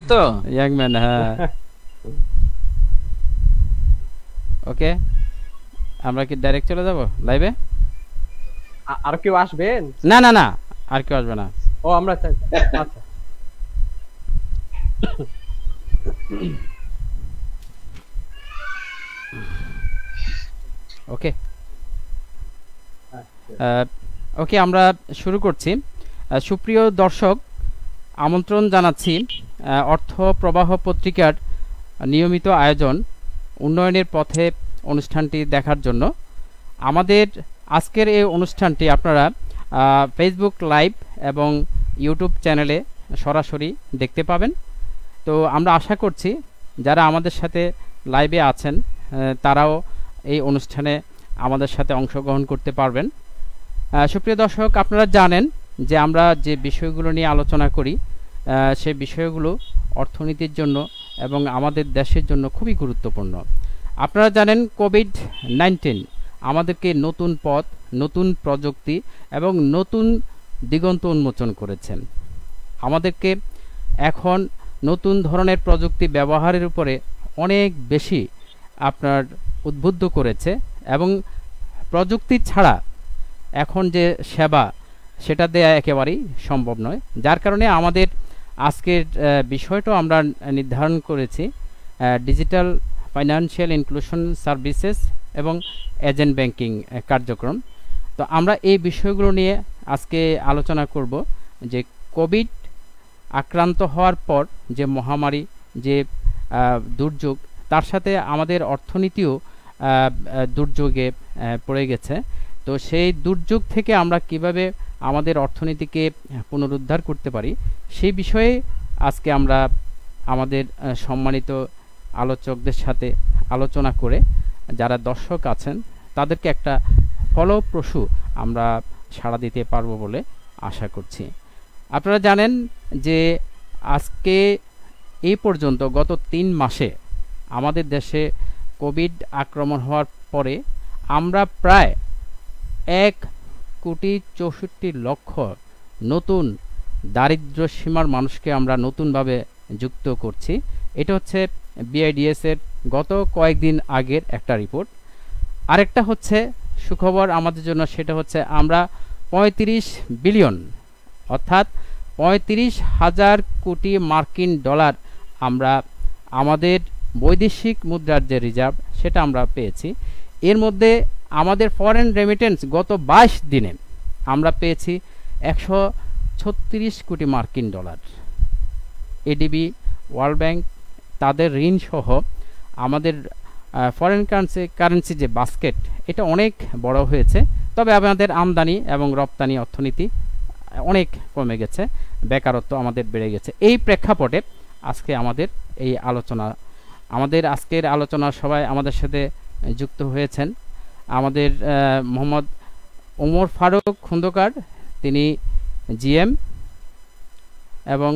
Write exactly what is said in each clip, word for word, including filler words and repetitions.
তো young man, হ্যাঁ। ওকে, আমরা কি ডাইরেক্ট চলে যাব লাইভে? আ- আর কেউ আসবেন? না না না, আর কেউ আসবে না। ও আমরা চাই। আচ্ছা ওকে ওকে, আমরা শুরু করছি। আহ, সুপ্রিয় দর্শক, আমন্ত্রণ জানাচ্ছি আহ, অর্থ প্রবাহ পত্রিকার নিয়মিত আয়োজন উন্নয়নের পথে অনুষ্ঠানটি দেখার জন্য। আমাদের আজকের এই অনুষ্ঠানটি আপনারা আহ, ফেসবুক লাইভ এবং ইউটিউব চ্যানেলে সরাসরি দেখতে পাবেন। তো আমরা আশা করছি যারা আমাদের সাথে লাইভে আছেন আহ, তারাও এই অনুষ্ঠানে আমাদের সাথে অংশগ্রহণ করতে পারবেন। আহ, সুপ্রিয় দর্শক, আপনারা জানেন যে আমরা যে বিষয়গুলো নিয়ে আলোচনা করি আহ, সেই বিষয়গুলো অর্থনীতির জন্য এবং আমাদের দেশের জন্য খুবই গুরুত্বপূর্ণ। আপনারা জানেন কোভিড নাইন্টিন আমাদেরকে নতুন পথ, নতুন প্রযুক্তি এবং নতুন দিগন্ত উন্মোচন করেছেন। আমাদেরকে এখন নতুন ধরনের প্রযুক্তি ব্যবহারের উপরে অনেক বেশি আপনার উদ্বুদ্ধ করেছে এবং প্রযুক্তি ছাড়া এখন যে সেবা সেটা দেয়া একেবারেই সম্ভব নয়। যার কারণে আমাদের আজকের আহ, বিষয়টাও আমরা নির্ধারণ করেছি ডিজিটাল ফাইন্যান্সিয়াল ইনক্লুশন সার্ভিসেস এবং এজেন্ট ব্যাংকিং কার্যক্রম। তো আমরা এই বিষয়গুলো নিয়ে আজকে আলোচনা করব যে কোভিড আক্রান্ত হওয়ার পর যে মহামারী, যে আহ, দুর্যোগ, তার সাথে আমাদের অর্থনীতিও আহ, আহ, দুর্যোগে আহ, পড়ে গেছে। তো সেই দুর্যোগ থেকে আমরা কিভাবে আমাদের অর্থনীতিকে পুনরুদ্ধার করতে পারি সেই বিষয়ে আজকে আমরা আমাদের আহ, সম্মানিত আলোচকদের সাথে আলোচনা করে যারা দর্শক আছেন তাদেরকে একটা ফলপ্রসূ আমরা সাড়া দিতে পারবো বলে আশা করছি। আপনারা জানেন যে আজকে এই পর্যন্ত গত তিন মাসে আমাদের দেশে কোভিড আক্রমণ হওয়ার পরে আমরা প্রায় এক কোটি চৌষট্টি লক্ষ নতুন দারিদ্র সীমার মানুষকে আমরা নতুনভাবে যুক্ত করছি। এটা হচ্ছে বিআইডিএস এর গত কয়েকদিন আগের একটা রিপোর্ট। আরেকটা হচ্ছে সুখবর আমাদের জন্য, সেটা হচ্ছে আমরা পঁয়ত্রিশ বিলিয়ন অর্থাৎ পঁয়ত্রিশ হাজার কোটি মার্কিন ডলার আমরা আমাদের বৈদেশিক মুদ্রার যে রিজার্ভ সেটা আমরা পেয়েছি। এর মধ্যে আমাদের ফরেন রেমিটেন্স গত বাইশ দিনে আমরা পেয়েছি একশো ছত্রিশ কোটি মার্কিন ডলার। এডিবি, ওয়ার্ল্ড ব্যাংক তাদের ঋণ সহ আমাদের ফরেন কারেন্সি কারেন্সি যে বাস্কেট এটা অনেক বড় হয়েছে। তবে আমাদের আমদানি এবং রপ্তানি অর্থনীতি অনেক কমে গেছে, বেকারত্ব আমাদের বেড়ে গেছে। এই প্রেক্ষাপটে আজকে আমাদের এই আলোচনা, আমাদের আজকের আলোচনা সবাই আমাদের সাথে যুক্ত হয়েছেন। আমাদের মোহাম্মদ ওমর ফারুক খন্দকার, তিনি জিএম এবং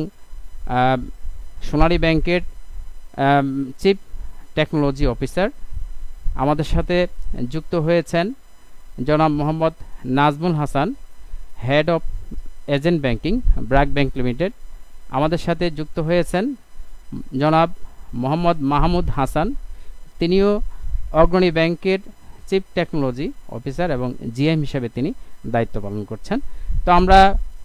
সোনালী ব্যাংকের চিফ টেকনোলজি অফিসার। আমাদের সাথে যুক্ত হয়েছেন জনাব Mohammad Nazmul Hasan, head of agent banking, BRAC bank limited. আমাদের সাথে যুক্ত হয়েছেন জনাব মোহাম্মদ মাহমুদ হাসান, তিনিও অগ্রণী ব্যাংকের চিফ টেকনোলজি অফিসার এবং জিএম হিসেবে তিনি দায়িত্ব পালন করছেন। তো আমরা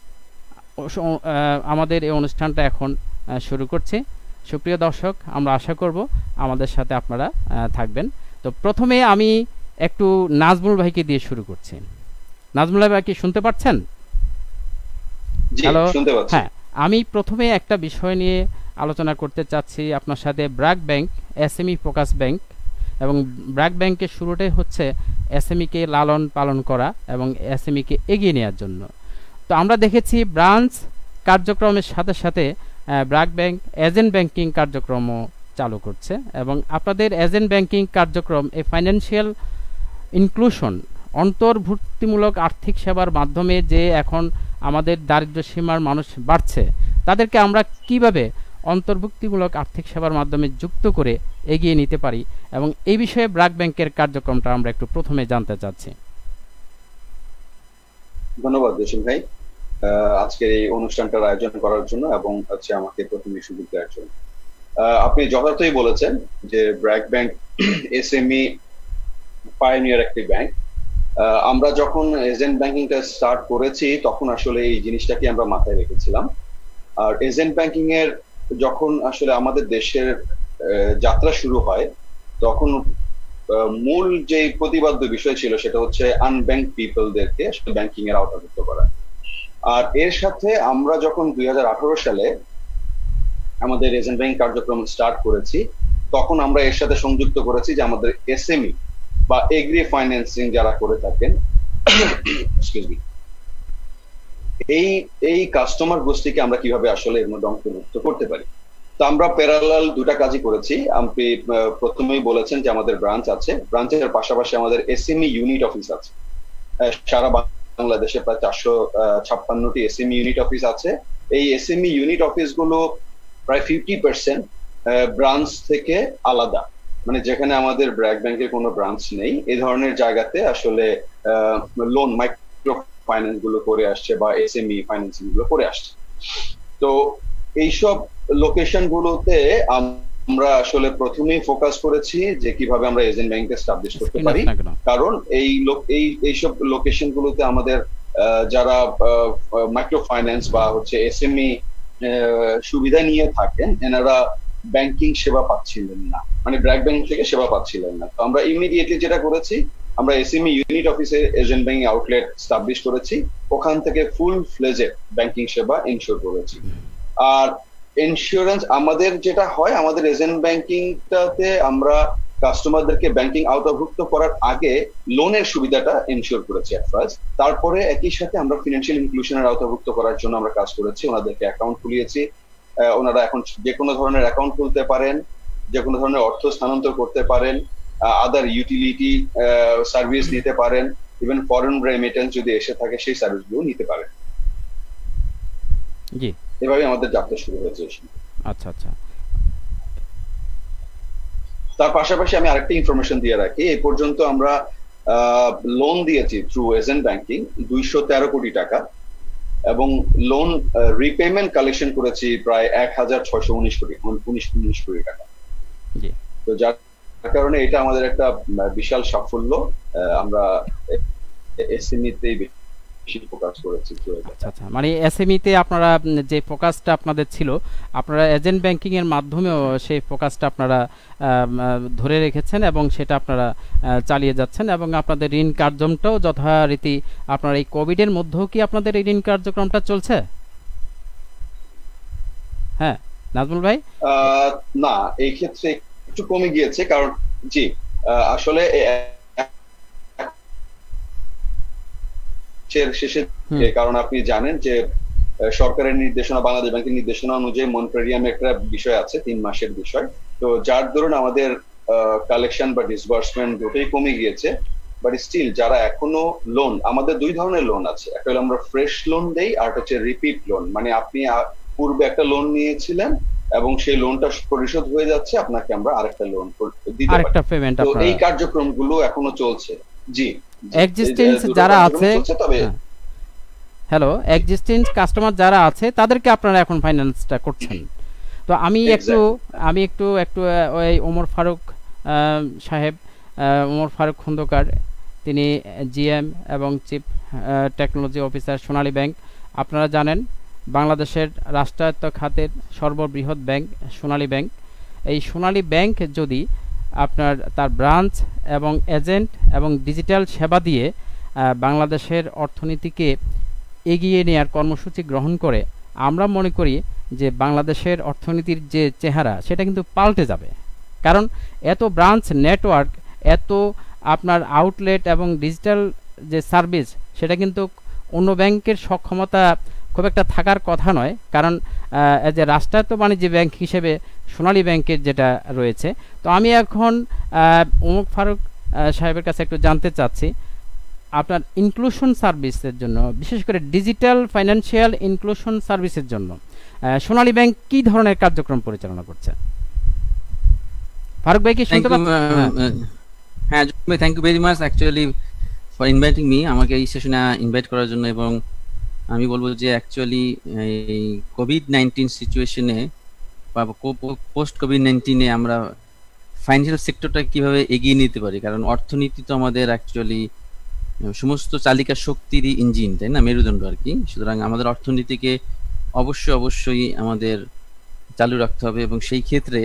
আমাদের এই অনুষ্ঠানটা এখন শুরু করছি। সুপ্রিয় দর্শক, আমরা আশা করব আমাদের সাথে আপনারা থাকবেন। তো প্রথমে আমি একটু নাজমুল ভাইকে দিয়ে শুরু করছি। নাজমুল ভাই কি শুনতে পাচ্ছেন? হ্যালো, হ্যাঁ। আমি প্রথমে একটা বিষয় নিয়ে আলোচনা করতে চাচ্ছি আপনার সাথে। BRAC bank SME focus bank, এবং ব্র্যাক ব্যাংকের শুরুটাই হচ্ছে এসএমইকে লালন পালন করা এবং এসএমইকে এগিয়ে নেওয়ার জন্য। তো আমরা দেখেছি ব্রাঞ্চ কার্যক্রমের সাথে সাথে ব্র্যাক ব্যাংক এজেন্ট ব্যাংকিং কার্যক্রমও চালু করছে। এবং আপনাদের এজেন্ট ব্যাংকিং কার্যক্রম এই ফাইন্যান্সিয়াল ইনক্লুশন, অন্তর্ভুক্তিমূলক আর্থিক সেবার মাধ্যমে যে এখন আমাদের দারিদ্র্য সীমার মানুষ বাড়ছে, তাদেরকে আমরা কিভাবে অন্তর্ভুক্তিমূলক আর্থিক সেবার মাধ্যমে যুক্ত করে এগিয়ে নিতে পারি, এবং এই বিষয়ে ব্র্যাক ব্যাংকের কার্যক্রমটা আমরা একটু প্রথমে জানতে চাচ্ছি। ধন্যবাদ জসিম ভাই। আজকের এই অনুষ্ঠানটার আয়োজন করার জন্য এবং হচ্ছে আমাকে প্রথমে সুযোগ দেওয়ার জন্য। আপনি যথার্থই বলেছেন যে ব্র্যাক ব্যাংক এসএমই পায়োনিয়ার একটি ব্যাংক। আমরা যখন এজেন্ট ব্যাংকিংটা স্টার্ট করেছি তখন আসলে এই জিনিসটাকে আমরা মাথায় রেখেছিলাম। আর এজেন্ট ব্যাংকিং এর যখন আসলে আমাদের দেশের যাত্রা শুরু হয় তখন মূল যে প্রতিবাদ্য বিষয় ছিল সেটা হচ্ছে আনব্যাংক পিপলদেরকে আসলে ব্যাংকিং এর আওতাভুক্ত করা। আর এর সাথে আমরা যখন দুই হাজার আঠারো সালে আমাদের এজেন্ট ব্যাংক কার্যক্রম স্টার্ট করেছি তখন আমরা এর সাথে সংযুক্ত করেছি যে আমাদের এসএমই বা এগ্রি ফাইন্যান্সিং যারা করে থাকেন এই এই কাস্টমার গোষ্ঠীকে আমরা কিভাবে আসলে এর মধ্যে অন্তর্ভুক্ত করতে পারি। তো আমরা প্যারালাল দুটা কাজই করেছি। আপনি প্রথমেই বলেছেন যে আমাদের ব্রাঞ্চ আছে, ব্রাঞ্চের পাশাপাশি আমাদের এসএমই ইউনিট অফিস আছে। সারা বাংলাদেশে প্রায় চারশো ছাপ্পান্নটি এসএমই ইউনিট অফিস আছে। এই এসএমই ইউনিট অফিস গুলো প্রায় ফিফটি পার্সেন্ট ব্রাঞ্চ থেকে আলাদা, মানে যেখানে আমাদের ব্র্যাক ব্যাংকের কোনো ব্রাঞ্চ নেই এই ধরনের জায়গাতে আসলে লোন মাইক্রো ফাইন্যান্স গুলো করে আসছে বা এসএমই ফাইন্যান্সিং গুলো করে আসছে। তো এইসব লোকেশন গুলোতে আমরা আসলে প্রথমেই ফোকাস করেছি যে কিভাবে আমরা এজেন্ট ব্যাংক এস্টাবলিশ করতে পারি, কারণ এই এই এইসব লোকেশন গুলোতে আমাদের যারা মাইক্রো ফাইন্যান্স বা হচ্ছে এসএমই সুবিধা নিয়ে থাকেন এনারা ব্যাংকিং সেবা পাচ্ছিলেন না, মানে ব্র্যাক ব্যাংক থেকে সেবা পাচ্ছিলেন না। তো আমরা ইমিডিয়েটলি যেটা করেছি আমরা এসএমই ইউনিট অফিসে এজেন্ট ব্যাংকিং আউটলেট এস্টাবলিশ করেছি, ওখান থেকে ফুল ফ্লেজেড ব্যাংকিং সেবা ইনশিওর করেছি। আর ইন্স্যুরেন্স আমাদের যেটা হয় আমাদের এজেন্ট ব্যাংকিংটাতে আমরা কাস্টমারদেরকে ব্যাংকিং আওতাভুক্ত করার আগে লোনের সুবিধাটা ইনশিওর করেছি এট ফার্স্ট, তারপরে একই সাথে আমরা ফিনান্সিয়াল ইনক্লুশনের আওতাভুক্ত করার জন্য আমরা কাজ করেছি, ওনাদেরকে অ্যাকাউন্ট খুলিয়েছি। ওনারা এখন যে কোনো ধরনের অ্যাকাউন্ট খুলতে পারেন, যে কোনো ধরনের অর্থ স্থানান্তর করতে পারেন, আদার ইউটিলিটি সার্ভিস নিতে পারেন, ইভেন ফরেন রেমিটেন্স যদি এসে থাকে সেই সার্ভিসগুলো নিতে পারেন। জি, এভাবে আমাদের যাত্রা শুরু হয়েছে। আচ্ছা আচ্ছা। তার পাশাপাশি আমি আরেকটা ইনফরমেশন দিয়ে রাখি, এই পর্যন্ত আমরা লোন দিয়েছি থ্রু এজেন্ট ব্যাংকিং দুইশো তেরো কোটি টাকা এবং লোন রিপেমেন্ট কালেকশন করেছি প্রায় এক হাজার ছয়শো উনিশ কোটি উনিশ উনিশ কোটি টাকা। তো যার কারণে এটা আমাদের একটা বিশাল সাফল্য। আমরা এসএমইতেই বেশি ফোকাস করেছি। আচ্ছা আচ্ছা, মানে এসএমইতে আপনারা যে ফোকাসটা আপনাদের ছিল আপনারা এজেন্ট ব্যাংকিং এর মাধ্যমেও সেই ফোকাসটা আপনারা ধরে রেখেছেন এবং সেটা আপনারা চালিয়ে যাচ্ছেন এবং আপনাদের ঋণ কার্যক্রমটাও যথারীতি আপনার এই কোভিড এর মধ্যেও কি আপনাদের এই ঋণ কার্যক্রমটা চলছে? হ্যাঁ নাজমুল ভাই। না, এই ক্ষেত্রে একটু কমে গিয়েছে, কারণ জি আসলে শেষে, কারণ আপনি জানেন যে সরকারের নির্দেশনা বাংলাদেশ ব্যাংকের নির্দেশনা অনুযায়ী মনিটরিয়াম একটা বিষয় আছে তিন মাসের বিষয়, তো যার দরুন আমাদের কালেকশন বা ডিসবার্সমেন্ট দুটোই কমে গিয়েছে। বাট স্টিল যারা এখনো লোন, আমাদের দুই ধরনের লোন আছে, একটা হলো আমরা ফ্রেশ লোন দেই আর হচ্ছে রিপিট লোন, মানে আপনি পূর্বে একটা লোন নিয়েছিলেন এবং সেই লোনটা পরিশোধ হয়ে যাচ্ছে, আপনাকে আমরা আরেকটা লোন দিতে পারি। তো এই কার্যক্রমগুলো এখনো চলছে। জি, এক্সিস্টেন্স যারা আছে, হ্যালো এক্সিস্টেন্স কাস্টমার যারা আছে তাদেরকে আপনারা এখন ফাইন্যান্সটা করছেন। তো আমি একটু আমি একটু একটু ওই ওমর ফারুক সাহেব, ওমর ফারুক খন্দকার, তিনি জিএম এবং chief technology officer Sonali bank. আপনারা জানেন বাংলাদেশের রাষ্ট্রায়ত্ত খাতের সর্ববৃহৎ ব্যাংক সোনালী ব্যাংক। এই সোনালী ব্যাংক যদি আপনার তার ব্রাঞ্চ এবং এজেন্ট এবং ডিজিটাল সেবা দিয়ে বাংলাদেশের অর্থনীতিকে এগিয়ে নেওয়ার কর্মসূচি গ্রহণ করে, আমরা মনে করি যে বাংলাদেশের অর্থনীতির যে চেহারা সেটা কিন্তু পাল্টে যাবে। কারণ এত ব্রাঞ্চ নেটওয়ার্ক, এত আপনার আউটলেট এবং ডিজিটাল যে সার্ভিস সেটা কিন্তু অন্য ব্যাংকের সক্ষমতা খুব একটা থাকার কথা নয়। কারণ যে রাষ্ট্রায়ত্ত বাণিজ্য ব্যাংক হিসেবে সোনালী ব্যাংকের যেটা রয়েছে। তো আমি এখন ওমর ফারুক সাহেবের কাছে একটু জানতে চাচ্ছি আপনার ইনক্লুশন সার্ভিসের জন্য, বিশেষ করে ডিজিটাল ফাইন্যান্সিয়াল ইনক্লুশন সার্ভিসের জন্য সোনালী ব্যাংক কি ধরনের কার্যক্রম পরিচালনা করছে? ফারুক ভাই কি শুনতে পাচ্ছেন? হ্যাঁ, thank you very much actually for inviting me, আমাকে এই সেশনে ইনভাইট করার জন্য এবং আমি বলবো যে অ্যাকচুয়ালি এই কোভিড নাইনটিন সিচুয়েশনে বা পোস্ট কোভিড নাইনটিনে আমরা ফাইন্যান্সিয়াল সেক্টরটা কিভাবে এগিয়ে নিতে পারি, কারণ অর্থনীতি তো আমাদের অ্যাকচুয়ালি সমস্ত চালিকা শক্তিরই ইঞ্জিন, তাই না, মেরুদণ্ড আর কি। সুতরাং আমাদের অর্থনীতিকে অবশ্যই অবশ্যই আমাদের চালু রাখতে হবে, এবং সেই ক্ষেত্রে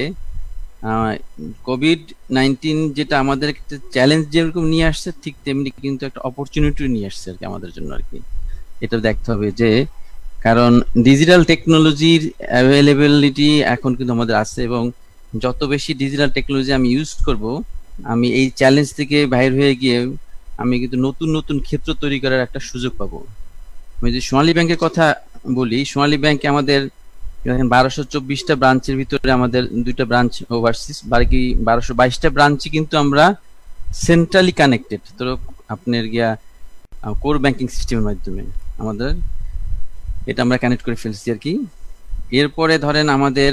কোভিড নাইনটিন যেটা আমাদের একটা চ্যালেঞ্জ যেরকম নিয়ে আসছে, ঠিক তেমনি কিন্তু একটা অপরচুনিটি নিয়ে আসছে আর কি আমাদের জন্য আর কি। এটা দেখতে হবে যে কারণ ডিজিটাল টেকনোলজির অ্যাভেলেবিলিটি এখন কিন্তু আমাদের আছে, এবং যত বেশি ডিজিটাল টেকনোলজি আমি ইউজ করব, আমি এই চ্যালেঞ্জ থেকে বাইরে হয়ে গিয়ে আমি কিন্তু নতুন নতুন ক্ষেত্র তৈরি করার একটা সুযোগ পাবো। আমি যদি সোনালী ব্যাংকের কথা বলি, সোনালী ব্যাংকে আমাদের বারোশো চব্বিশটা ব্রাঞ্চের ভিতরে আমাদের দুইটা ব্রাঞ্চ ওভারসিজ, বাকি বারোশো বাইশটা ব্রাঞ্চই কিন্তু আমরা সেন্ট্রালি কানেক্টেড, তো আপনার গিয়া কোর ব্যাংকিং সিস্টেমের মাধ্যমে আমাদের এটা আমরা কানেক্ট করে ফেলছি আর কি। এরপরে ধরেন আমাদের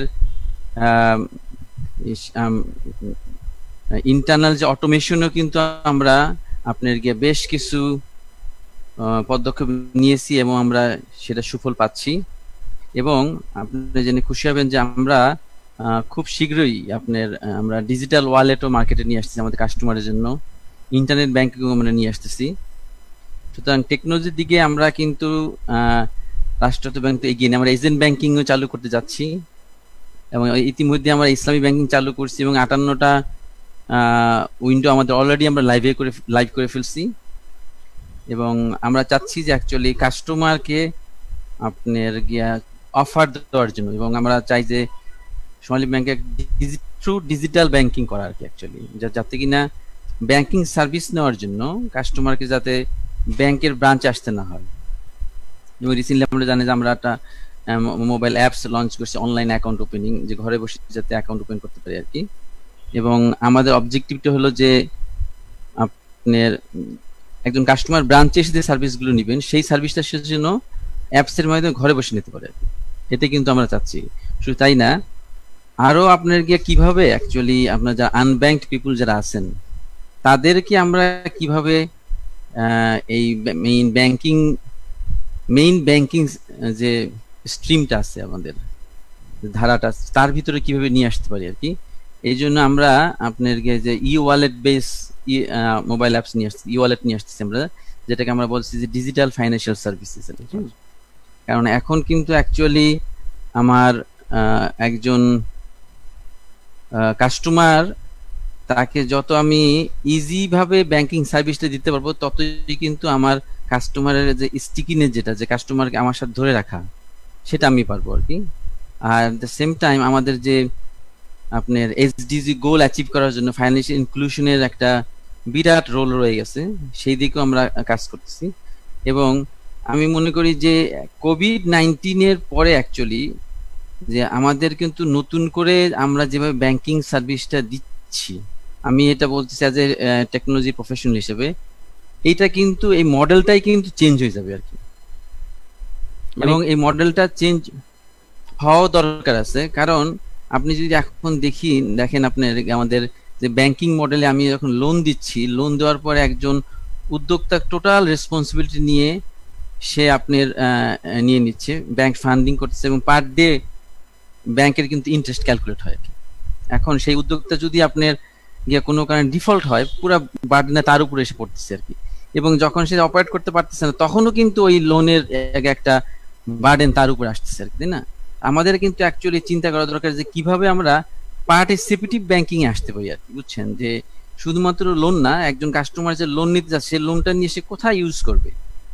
ইন্টারনাল যে অটোমেশনও কিন্তু আমরা আপনার গিয়ে বেশ কিছু পদক্ষেপ নিয়েছি, এবং আমরা সেটা সুফল পাচ্ছি। এবং আপনি জেনে খুশি হবেন যে আমরা খুব শীঘ্রই আপনার আমরা ডিজিটাল ওয়ালেটও মার্কেটে নিয়ে আসতেছি আমাদের কাস্টমারের জন্য, ইন্টারনেট ব্যাংকিংও আমরা নিয়ে আসতেছি। সুতরাং টেকনোলজির দিকে আমরা কিন্তু রাষ্ট্রায়ত্ত ব্যাংক তো এগিয়ে নিয়ে আমরা এজেন্ট ব্যাংকিংও চালু করতে যাচ্ছি, এবং ইতিমধ্যে আমরা ইসলামী ব্যাংকিং চালু করছি, এবং আটান্নটা উইন্ডো আমাদের অলরেডি আমরা লাইভে করে লাইভ করে ফেলছি। এবং আমরা চাচ্ছি যে অ্যাকচুয়ালি কাস্টমারকে আপনার গিয়া অফার দেওয়ার জন্য, এবং আমরা চাই যে সোনালী ব্যাংকে থ্রু ডিজিটাল ব্যাংকিং করা আর কি অ্যাকচুয়ালি, যাতে কিনা ব্যাংকিং সার্ভিস নেওয়ার জন্য কাস্টমারকে যাতে ব্যাংকের ব্রাঞ্চ আসতে না হয়। এবং রিসেন্টলি আমরা জানি যে আমরা একটা মোবাইল অ্যাপস লঞ্চ করছি, অনলাইন অ্যাকাউন্ট ওপেনিং, যে ঘরে বসে যাতে অ্যাকাউন্ট ওপেন করতে পারি আর কি। এবং আমাদের অবজেক্টিভটা হলো যে আপনার একজন কাস্টমার ব্রাঞ্চে এসে যে সার্ভিসগুলো নেবেন, সেই সার্ভিসটা সে যেন অ্যাপসের মাধ্যমে ঘরে বসে নিতে পারে, এতে কিন্তু আমরা চাচ্ছি। শুধু তাই না, আরো আপনার গিয়ে কিভাবে অ্যাকচুয়ালি আপনার যারা আনব্যাংকড পিপুল যারা আছেন তাদেরকে আমরা কিভাবে এই মেইন ব্যাংকিং মেইন ব্যাংকিং যে স্ট্রিমটা আছে আমাদের ধারাটা, তার ভিতরে কিভাবে নিয়ে আসতে পারি আর কি। এই জন্য আমরা আপনার গিয়ে যে e wallet base mobile apps নিয়ে আসছি, ই ওয়ালেট নিয়ে আসতেছি আমরা, যেটাকে আমরা বলছি যে ডিজিটাল ফাইন্যান্সিয়াল সার্ভিসেস। কারণ এখন কিন্তু অ্যাকচুয়ালি আমার একজন কাস্টমার, তাকে যত আমি ইজি ভাবে ব্যাংকিং সার্ভিসটা দিতে পারবো, ততই কিন্তু আমার কাস্টমারের যে স্টিকিনেস, যেটা যে কাস্টমারকে আমার সাথে ধরে রাখা, সেটা আমি পারবো আর কি। আর এট দ্য সেম টাইম আমাদের যে আপনার এসডিজি গোল অ্যাচিভ করার জন্য ফাইন্যান্সিয়াল ইনক্লুশনের একটা বিরাট রোল রয়ে গেছে, সেই দিকেও আমরা কাজ করতেছি। এবং আমি মনে করি যে কোভিড নাইনটিনের পরে অ্যাকচুয়ালি যে আমাদের কিন্তু নতুন করে আমরা যেভাবে ব্যাংকিং সার্ভিসটা দিচ্ছি, আমি এটা বলতেছি অ্যাজ এ টেকনোলজি প্রফেশনাল হিসেবে, এইটা কিন্তু এই মডেলটাই কিন্তু চেঞ্জ হয়ে যাবে আর কি। এবং এই মডেলটা চেঞ্জ হওয়া দরকার আছে, কারণ আপনি যদি এখন দেখি দেখেন আপনার আমাদের যে ব্যাংকিং মডেলে আমি যখন লোন দিচ্ছি, লোন দেওয়ার পরে একজন উদ্যোক্তা টোটাল রেসপন্সিবিলিটি নিয়ে সে আপনার নিয়ে নিচ্ছে, ব্যাংক ফান্ডিং করতেছে, এবং পার ডে ব্যাংকের কিন্তু ইন্টারেস্ট ক্যালকুলেট হয়। এখন সেই উদ্যোক্তা যদি আপনার গিয়ে কোনো কারণে ডিফল্ট হয়, পুরো বার্ডেন তার উপরে এসে পড়তেছে আর কি। এবং যখন সে অপারেট করতে পারতেছে না, তখনও কিন্তু ওই লোনের একটা বার্ডেন তার উপরে আসতেছে আর কি, তাই না? আমাদের কিন্তু অ্যাকচুয়ালি চিন্তা করা দরকার যে কিভাবে আমরা পার্টিসিপেটিভ ব্যাংকিং এ আসতে পারি আর কি, বুঝছেন? যে শুধুমাত্র লোন না, একজন কাস্টমার যে লোন নিতে যাচ্ছে, সে লোনটা নিয়ে সে কোথায় ইউজ করবে,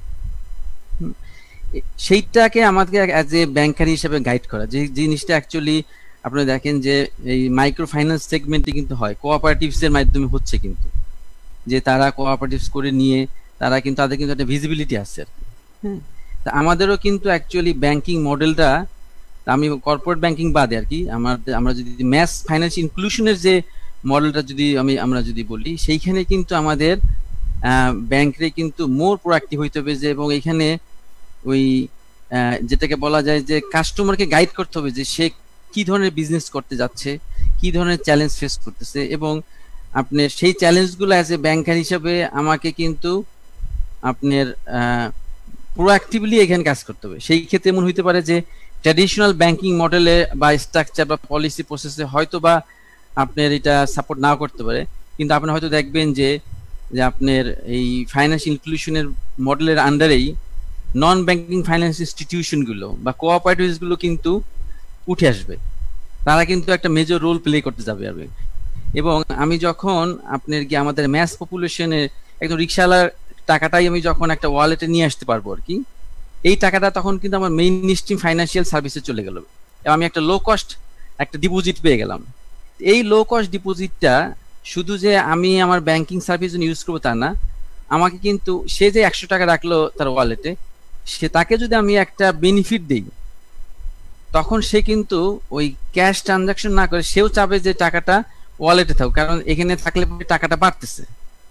সেইটাকে আমাদেরকে অ্যাজ এ ব্যাংকার হিসেবে গাইড করা। যে জিনিসটা অ্যাকচুয়ালি আপনারা দেখেন যে এই মাইক্রো ফাইন্যান্স সেগমেন্টে কিন্তু হয়, কোঅপারেটিভস এর মাধ্যমে হচ্ছে, কিন্তু যে তারা কোঅপারেটিভস করে নিয়ে তারা কিন্তু তাদের কিন্তু একটা ভিজিবিলিটি আছে আর কি। হ্যাঁ, তা আমাদেরও কিন্তু অ্যাকচুয়ালি ব্যাংকিং মডেলটা, আমি কর্পোরেট ব্যাংকিং বাদে আর কি, আমার আমরা যদি ম্যাস ফাইন্যান্স ইনক্লুশনের যে মডেলটা যদি আমি আমরা যদি বলি, সেইখানে কিন্তু আমাদের ব্যাংকে কিন্তু মোর প্রোঅ্যাক্টিভ হইতে হবে, যে এবং এখানে ওই যেটাকে বলা যায় যে কাস্টমারকে গাইড করতে হবে যে সে কি ধরনের বিজনেস করতে যাচ্ছে, কি ধরনের চ্যালেঞ্জ ফেস করতেছে, এবং আপনার সেই চ্যালেঞ্জগুলো অ্যাজ এ ব্যাংকার হিসাবে আমাকে কিন্তু আপনার প্রোঅ্যাক্টিভলি এখানে কাজ করতে হবে। সেই ক্ষেত্রে মনে হইতে পারে যে ট্র্যাডিশনাল ব্যাংকিং মডেলে বা স্ট্রাকচার বা পলিসি প্রসেসে হয়তো বা আপনার এটা সাপোর্ট নাও করতে পারে, কিন্তু আপনি হয়তো দেখবেন যে যে আপনার এই ফাইন্যান্সিয়াল ইনক্লুশনের মডেলের আন্ডারেই নন ব্যাংকিং ফাইন্যান্স ইনস্টিটিউশনগুলো বা কোঅপারেটিভসগুলো কিন্তু উঠে আসবে, তারা কিন্তু একটা মেজর রোল প্লে করতে যাবে। এবং আমি যখন আপনার কি আমাদের ম্যাস পপুলেশনের একদম রিক্সাওয়ালার টাকাটাই আমি যখন একটা ওয়ালেটে নিয়ে আসতে পারবো আর কি, এই টাকাটা তখন কিন্তু আমার মেইন স্ট্রিম ফাইন্যান্সিয়াল সার্ভিসে চলে গেল এবং আমি একটা লো কস্ট একটা ডিপোজিট পেয়ে গেলাম। এই লো কস্ট ডিপোজিটটা শুধু যে আমি আমার ব্যাংকিং সার্ভিস ইউজ করবো তা না, আমাকে কিন্তু সে যে একশো টাকা রাখলো তার ওয়ালেটে, সে তাকে যদি আমি একটা বেনিফিট দিই, তখন সে কিন্তু ওই ক্যাশ ট্রানজাকশন না করে সেও চাবে যে টাকাটা ওয়ালেটে থাকুক, কারণ এখানে থাকলে টাকাটা বাড়তেছে।